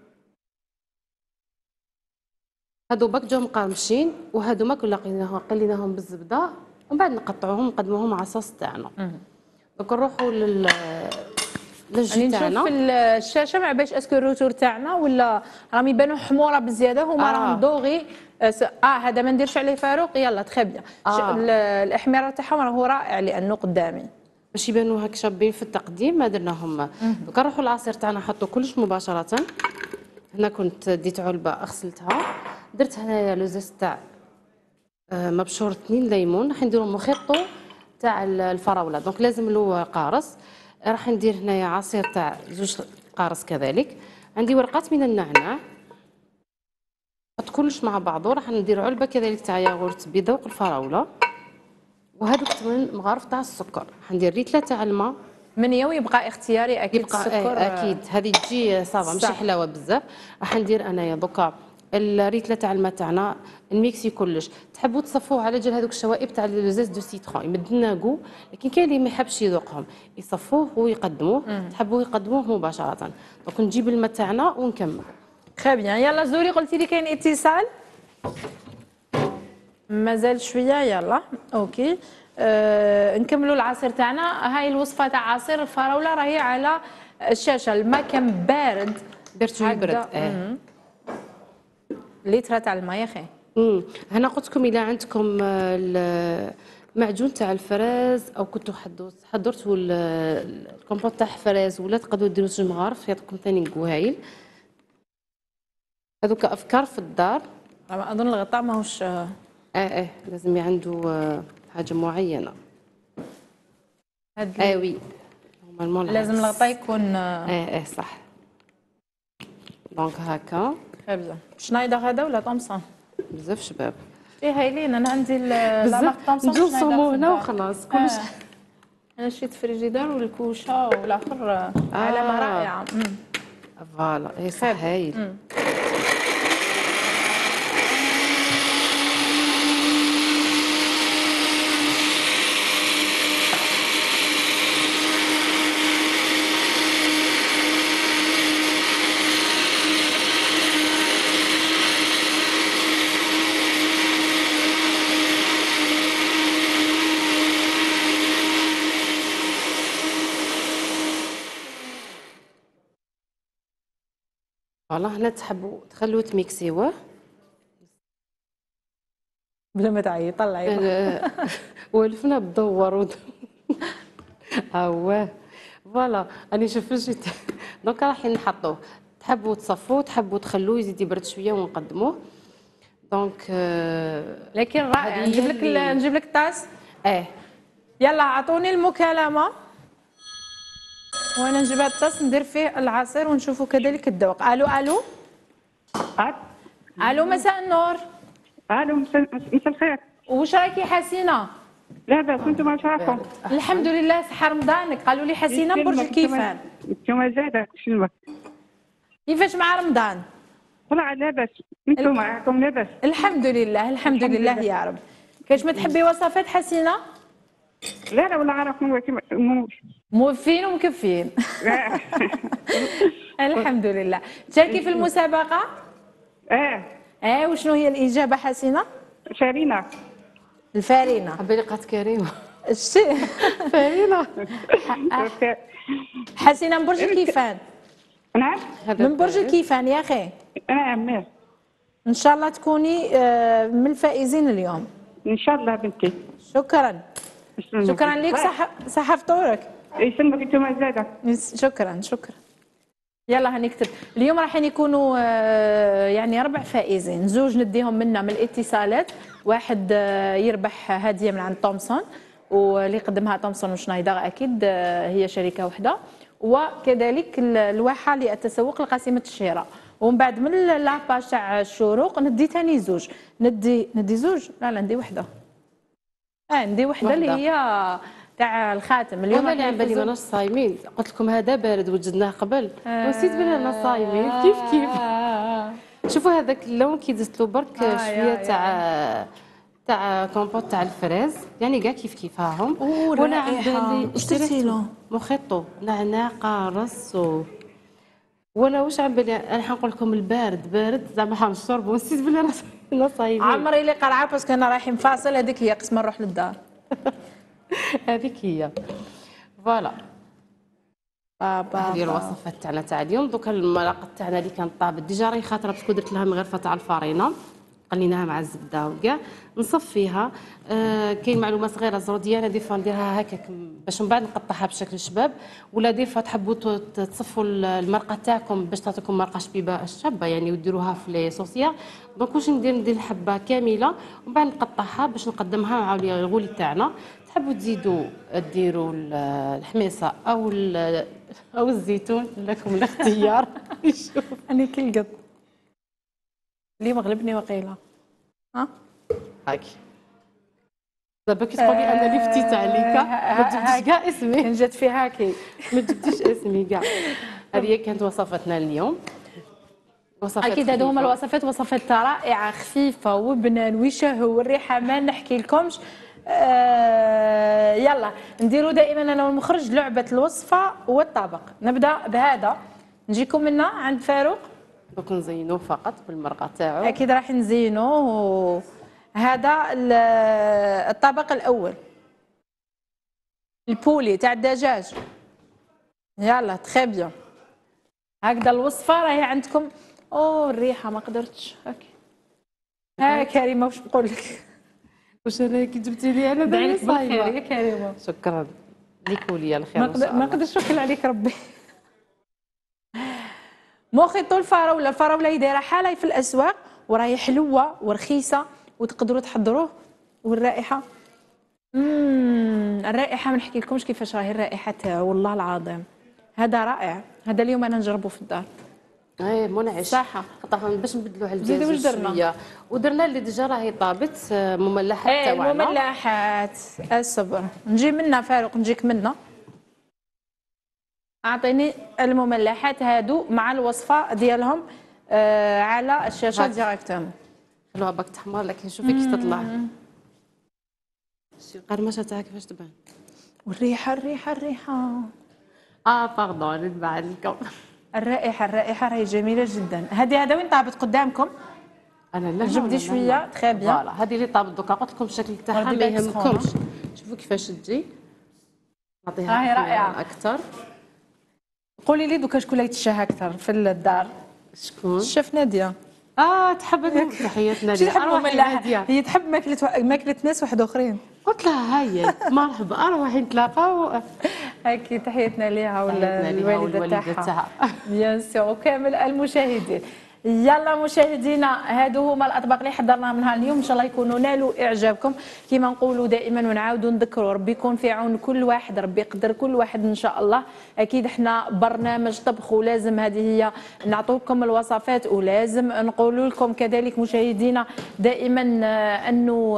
هادو برك جاو مقرمشين وهادوما كنا قليناهم قليناهم بالزبده ومن بعد نقطعوهم ونقدموهم مع الصوص تاعنا. دوك نروحوا لل يعني نشوف في الشاشه ما باش اسكو الروتور تاعنا ولا راهم يبانوا حموره بزياده هما راهم آه. دوغي. اه هذا ما نديرش عليه فاروق. يلا تخي بيان. آه. الاحمرار تاعهم راهو رائع لانه قدامي باش يبانوا هك شابين في التقديم. ما درناهم. دوك نروحوا العصير تاعنا نحطوا كلش مباشره. هنا كنت ديت علبه غسلتها درت هنايا لوزيس تاع مبشور اثنين ليمون. راح نديرو مخيطو تاع الفراوله دونك لازم له قارص. راح ندير هنايا عصير تاع زوج قارص كذلك. عندي ورقات من النعناع نحط كلش مع بعضه. راح ندير علبه كذلك تاع ياغورت بذوق الفراوله وهذوك ثمان مغارف تاع السكر. حندير ريتله تاع الماء من يوم يبقى اختياري اكيد يبقى السكر. اكيد هذه تجي صافا ماشي حلاوه بزاف. راح ندير انايا دوكا الريتله تاع الماء تاعنا الميكسي كلش. تحبوا تصفوه على جال هذوك الشوائب تاع لوزيز دو سيترون يمد لنا كو. لكن كاين اللي ما يحبش يذوقهم يصفوه ويقدموه. مم. تحبوا يقدموه مباشره. دونك نجيب الماء تاعنا ونكمل. خي بيان. يلا زوري قلتي لي كاين اتصال مازال شويه. يلا اوكي أه نكملوا العصير تاعنا. هاي الوصفه تاع عصير الفراوله راهي على الشاشه. الماء كان بارد درتو يبرد. اه لتر تاع الماء يا خي. امم هنا قلت لكم الا عندكم المعجون تاع الفراز او كنتوا حضرتوا الكومبوت تاع الفراز ولا تقدروا ديروا زوج مغارف يعطيكم ثاني نكو هايل. هذوك افكار في الدار. اظن الغطاء ماهوش اه اه لازم عنده حاجه معينه. اه وي لازم الغطاء يكون اه اه صح. دونك هكا خبزه شنايدر هذا ولا طمسون بزاف شباب. ايه هايلين. انا عندي لا مارك طمسون نديرو صومو هنا وخلاص كلش. انا شريت فريجيدار والكوشه والاخر آه. علامه رائعه. فوالا اي صح هايل. فوالا هنا تحبوا تخلوه تميكسيوه بلا ما تعيط طلعي. ولفنا بالدور ها هو. فوالا راني شفت جيت دونك راح نحطوه. تحبوا تصفوه تحبوا تخلوه يزيد يبرد شويه ونقدموه. دونك لكن رائع. نجيب لك نجيب لك الطاس. اه يلا اعطوني المكالمه وانا نجيب هذا الطاس ندير فيه العصير ونشوفوا كذلك الذوق. الو الو الو مساء النور. الو مساء الخير. واش راكي حسينه؟ لاباس انتم واش راكم؟ الحمد لله صحه رمضانك. قالوا لي حسينه من برج الكيفان. انتم زاده شنو كيفاش مع رمضان؟ طلع لاباس انتم راكم لاباس؟ الحمد لله الحمد لله يا رب. كاش ما تحبي وصفات حسينه؟ لا لا ولا عارف موفين ومكفين. الحمد لله. تشاركي في المسابقه؟ اه اه وشنو هي الاجابه حسينه؟ شارينا الفارينه. حبيبي لقات كريمه الشيء فارينه. حسينه من برج الكيفان. نعم من برج الكيفان يا اخي. انا عمال ان شاء الله تكوني من الفائزين اليوم ان شاء الله بنتي. شكرا شكرا لك. صح صح فطورك. يسلمك انتم زاده. شكرا شكرا. يلا هنكتب اليوم راح يكونوا يعني اربع فائزين. زوج نديهم منا من الاتصالات. واحد يربح هديه من عند تومسون واللي قدمها تومسون وشنايدر اكيد هي شركه واحده. وكذلك الواحه للتسوق لقسيمه الشراء. ومن بعد من لاباج تاع الشروق ندي ثاني زوج. ندي ندي زوج لا لا ندي وحده. اه ندي وحده اللي هي تاع الخاتم. اليوم اللي على بالي ماناش صايمين. قلت لكم هذا بارد وجدناه قبل آه ونسيت بلي انا صايمين. آه كيف كيف آه شوفوا هذاك اللون كي دزت له برك آه شويه تاع تاع كومبوت تاع الفريز يعني كاع كيف كيفاهم. وانا عندي اشتريت موخيطو نعناع قارص و ولا واش عم بالي انا حنقول لكم البارد بارد زعما حنشرب ونسيت بلي انا صايمين. عمري اللي قرعه باسكو انا رايحين فاصل. هذيك هي قسم نروح للدار. هذيك هي فوالا. بابا هذه الوصفات تاعنا تاع اليوم. دوكا المراقه تاعنا اللي كانت طابت ديجا راهي خاطره باسكو درت لها مغرفه تاع الفارينه قليناها مع الزبده وكاع نصفيها. آه كاين معلومه صغيره الزروديه انا ديفا نديرها هكاك باش من بعد نقطعها بشكل شباب. ولا ديفا تحبوا تصفوا المرقه تاعكم باش تعطيكم مرقه شبيبه شابه يعني وديروها في لي صوصيا. دونك واش ندير ندير الحبه كامله ومن بعد نقطعها باش نقدمها مع الغولي تاعنا. تحبوا تزيدوا ديروا الحميصه او او الزيتون لكم الاختيار. شوف انا كل قط اليوم غلبني وقيله. ها هاكي دابا كي تقولي انا اللي فتيت عليك ما جبتيش كاع اسمي. كان جات في هاكي ما جبتيش اسمي كاع. هذه كانت وصفتنا اليوم. وصفات اكيد هذو هما الوصفات. وصفات رائعه خفيفه وبنان ويشهوا والريحه ما نحكي لكمش. آه يلا نديروا دائما انا والمخرج لعبه الوصفه والطبق. نبدا بهذا نجيكم منا عند فاروق. دوك نزينوه فقط بالمرقه تاعو. اكيد راح نزينوه. هذا الطبق الاول البولي تاع الدجاج. يلا تخي بيان. هكذا الوصفه راهي عندكم. اوه الريحه ما قدرتش. هاكي ها كريمه واش نقول لك. واش انا كي جبتي لي انا دعيلك بالخير يا كريمه. شكرا ليكوا لي الخير ان شاء الله. ما نقدرش نوكل عليك ربي. موخيطو الفراوله. الفراوله دايره حاله في الاسواق وراهي حلوه ورخيصه وتقدروا تحضروه. والرائحه امم الرائحه ما نحكي لكمش كيفاش راهي الرائحه تاعو والله العظيم. هذا رائع. هذا اليوم انا نجربه في الدار. اي منعش صح. خاطر باش نبدلوا على زيدي واش الدجاج درنا؟ شويه ودرنا اللي ديجا راهي طابت آه، مملحات ايه تاعنا. المملحات الصبر نجي منا فاروق نجيك منا. اعطيني المملحات هادو مع الوصفه ديالهم آه على الشاشه هاك. ديريكتوم. خلوها باك تحمر لكن شوفي كيف تطلع. شي القرمشه تاعها كيفاش تبان. والريحه الريحه الريحه اه باردون نتبع لكم. الرائحه الرائحه راهي جميله جدا. هذه هذا وين طابت قدامكم؟ انا لا جبدي شويه تخي بيان. فوالا هذه اللي طابت دوكا قلت لكم الشكل تاعها ردي ما بالك سخونة. يهمكمش. شوفوا كيفاش تجي نعطيها راهي رائعة. اكثر. قولي لي دوكا شكون اللي يتشهى اكثر في الدار؟ شكون؟ الشيف ناديه. اه تحب تحياتنا شي ليها تحب اروحي المملحة؟ ناديه. هي تحب ماكله ماكله ناس واحد اخرين. قلت لها هيا مرحبا اروحي نتلاقاو. اكيد تحياتنا ليها تحياتنا ليها والوالده والوالدة تاعها. تاعها. بيان سور وكامل المشاهدين. يلا مشاهدينا هادو هما الاطباق اللي حضرناها من نهار اليوم ان شاء الله يكونوا نالوا اعجابكم. كما نقولوا دائما ونعاودوا نذكروا ربي يكون في عون كل واحد ربي يقدر كل واحد ان شاء الله. اكيد احنا برنامج طبخ ولازم هذه هي نعطوا لكم الوصفات ولازم نقول لكم كذلك مشاهدينا دائما انه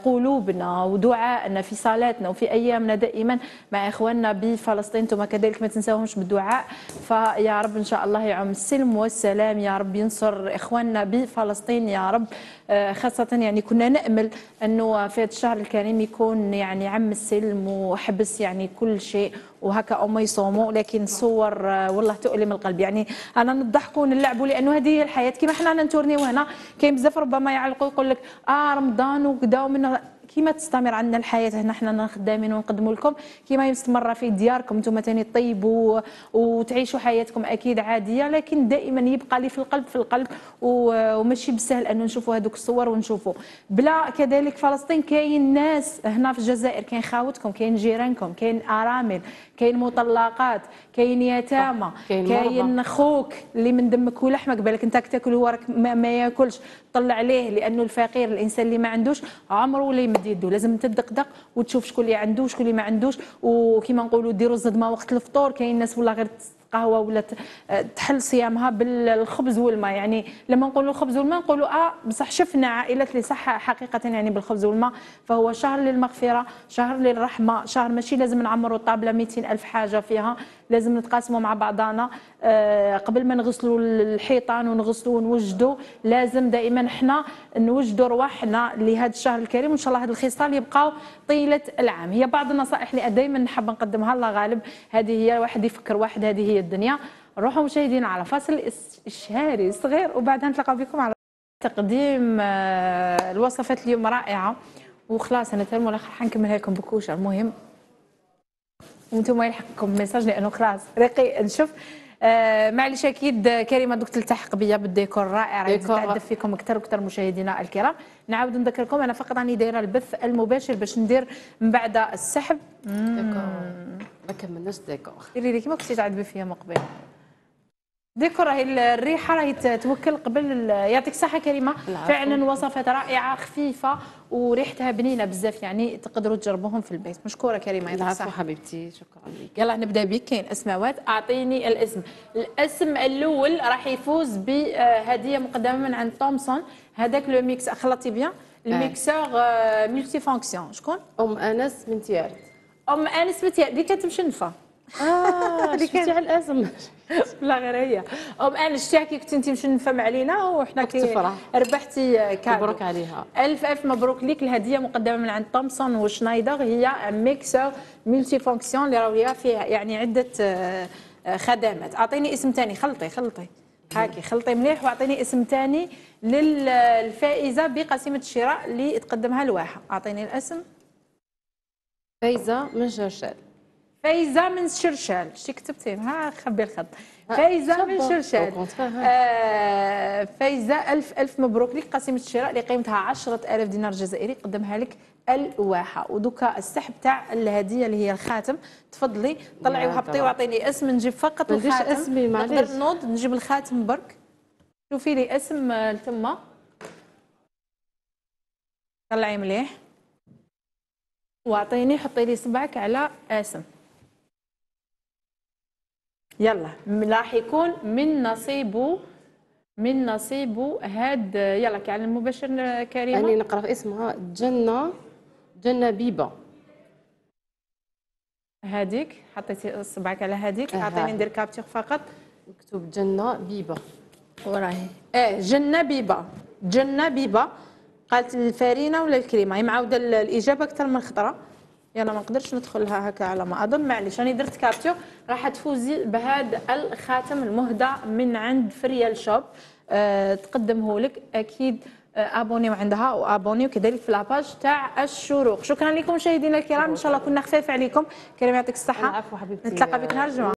قلوبنا ودعائنا في صلاتنا وفي ايامنا دائما مع اخواننا بفلسطين. ثم كذلك ما تنساوهمش بالدعاء. فيا رب ان شاء الله يعم السلم والسلام يا رب ينصر اخواننا بفلسطين يا رب. خاصة يعني كنا نأمل انه في هذا الشهر الكريم يكون يعني عم السلم وحبس يعني كل شيء وهكا او ما يصوموا. لكن صور والله تؤلم القلب. يعني انا نضحكوا ونلعبوا لانه هذه هي الحياه. كيما حنا نتورنيو هنا كاين بزاف ربما يعلقوا يقول لك اه رمضان وكذا ومن كيما تستمر عندنا الحياه هنا حنا خدامين ونقدموا لكم كيما مستمره في دياركم انتم ثاني طيبوا وتعيشوا حياتكم اكيد عاديه. لكن دائما يبقى لي في القلب في القلب وماشي بالسهل انه نشوفوا هذوك الصور ونشوفوا بلا. كذلك فلسطين كاين ناس هنا في الجزائر كاين خاوتكم كاين جيرانكم كاين ارامل كاين مطلقات كاين يتامى كاين خوك اللي من دمك ولحمك بالك انت تاكل هو راك ما, ما ياكلش طلع عليه لانه الفقير الانسان اللي ما عندوش عمره ولا يمد يده. لازم تدقدق وتشوف شكون اللي عنده وشكون اللي ما عندوش. وكيما نقولوا ديروا الزدمه وقت الفطور. كاين ناس والله غير قهوه ولا تحل صيامها بالخبز والماء. يعني لما نقولوا الخبز والماء نقولوا اه بصح شفنا عائلات اللي صح حقيقه يعني بالخبز والماء. فهو شهر للمغفره شهر للرحمه شهر ماشي لازم نعمروا الطابله مئتين ألف حاجه فيها. لازم نتقاسموا مع بعضنا آه قبل ما نغسلوا الحيطان ونغسلوا ونوجدوا. لازم دائما احنا نوجدوا رواحنا لهذا الشهر الكريم وان شاء الله هذه الخصال يبقاو طيله العام. هي بعض النصائح اللي دائما نحب نقدمها الله غالب. هذه هي واحد يفكر واحد هذه هي الدنيا. نروحوا مشاهدينا على فاصل إشهاري صغير وبعدها نتلاقاو بكم على تقديم آه الوصفات اليوم رائعه. وخلاص انا تم الاخر حنكملها لكم بكوشه. المهم انتم يلحقكم ميساج لانه خلاص رقي نشوف. آه معليش اكيد كريمه دوك تلتحق بيا بالديكور رائع راهي تتعدى فيكم اكثر واكثر مشاهدينا الكرام. نعاود نذكركم انا فقط راني دايره البث المباشر باش ندير من بعد السحب. ديكور ما كملناش ديكور. ديري لي كيما كنتي تعذبي فيا من قبل. ديكور راهي الريحه راهي توكل قبل. يعطيك الصحه كريمه. فعلا وصفات رائعه خفيفه وريحتها بنينه بزاف. يعني تقدروا تجربوهم في البيت. مشكوره كريمه. يعطيك العفو الصحه حبيبتي شكرا لك. يلا نبدا بك. كاين اسماوات اعطيني الاسم. الاسم الاول راح يفوز بهديه مقدمه من عند تومسون. هذاك لو ميكس خلطي بيان الميكسور ملتي فونكسيون. شكون؟ ام انس من تيارت. ام انس من تيارت اللي كانت مشنفه. اه اللي كانت على الاسم. لا غير هي ام انس شتي كي كنتي انت مشنفه مع علينا وحنا كي ربحتي كادو. مبروك عليها. الف الف مبروك ليك. الهديه مقدمه من عند تومسون وشنايدر. هي ميكسور ملتي فونكسيون اللي راهي فيها يعني عده خدمات. اعطيني اسم ثاني. خلطي خلطي هاكي خلطي مليح واعطيني اسم ثاني للفائزه بقسيمه الشراء اللي تقدمها الواحه. اعطيني الاسم. فايزه من شرشال. فايزه من شرشال. شتي كتبتي ها خبي الخط. فايزه من شرشال. آه فايزه الف الف مبروك لك. قسيمه الشراء اللي قيمتها عشرة آلاف دينار جزائري قدمها لك الواحه. ودوكا السحب تاع الهديه اللي هي الخاتم. تفضلي طلعي وهبطي واعطيني اسم. نجيب فقط الخاتم. اسمي معليش. نقدر نوض نجيب الخاتم برك. شوفي لي اسم تما. طلعي مليح واعطيني حطي لي صبعك على اسم. يلا راح يكون من نصيبه من نصيبه هاد. يلا كي على المباشر كريمه راني نقرا في اسمها جنه جنه بيبه. هذيك حطيتي اصبعك على هذيك. آه اعطيني ندير كابتور فقط. مكتوب جنه بيبه وراهي اه جنه بيبه. جنه بيبه قالت الفارينه ولا الكريمه؟ هي معاوده الاجابه اكثر من خطره. يلا ما نقدرش ندخلها هكا على ما اظن. معليش راني درت كابتور. راح تفوزي بهذا الخاتم المهدى من عند فريال شوب. أه تقدمه لك اكيد. أه ابونيو عندها وابونيو كذلك في لاباج تاع الشروق. شكرا لكم مشاهدينا الكرام، ان شاء الله كنا خفاف عليكم. كريم يعطيك الصحه. العفو حبيبتي. نتلاقى بك نهار الجمعه.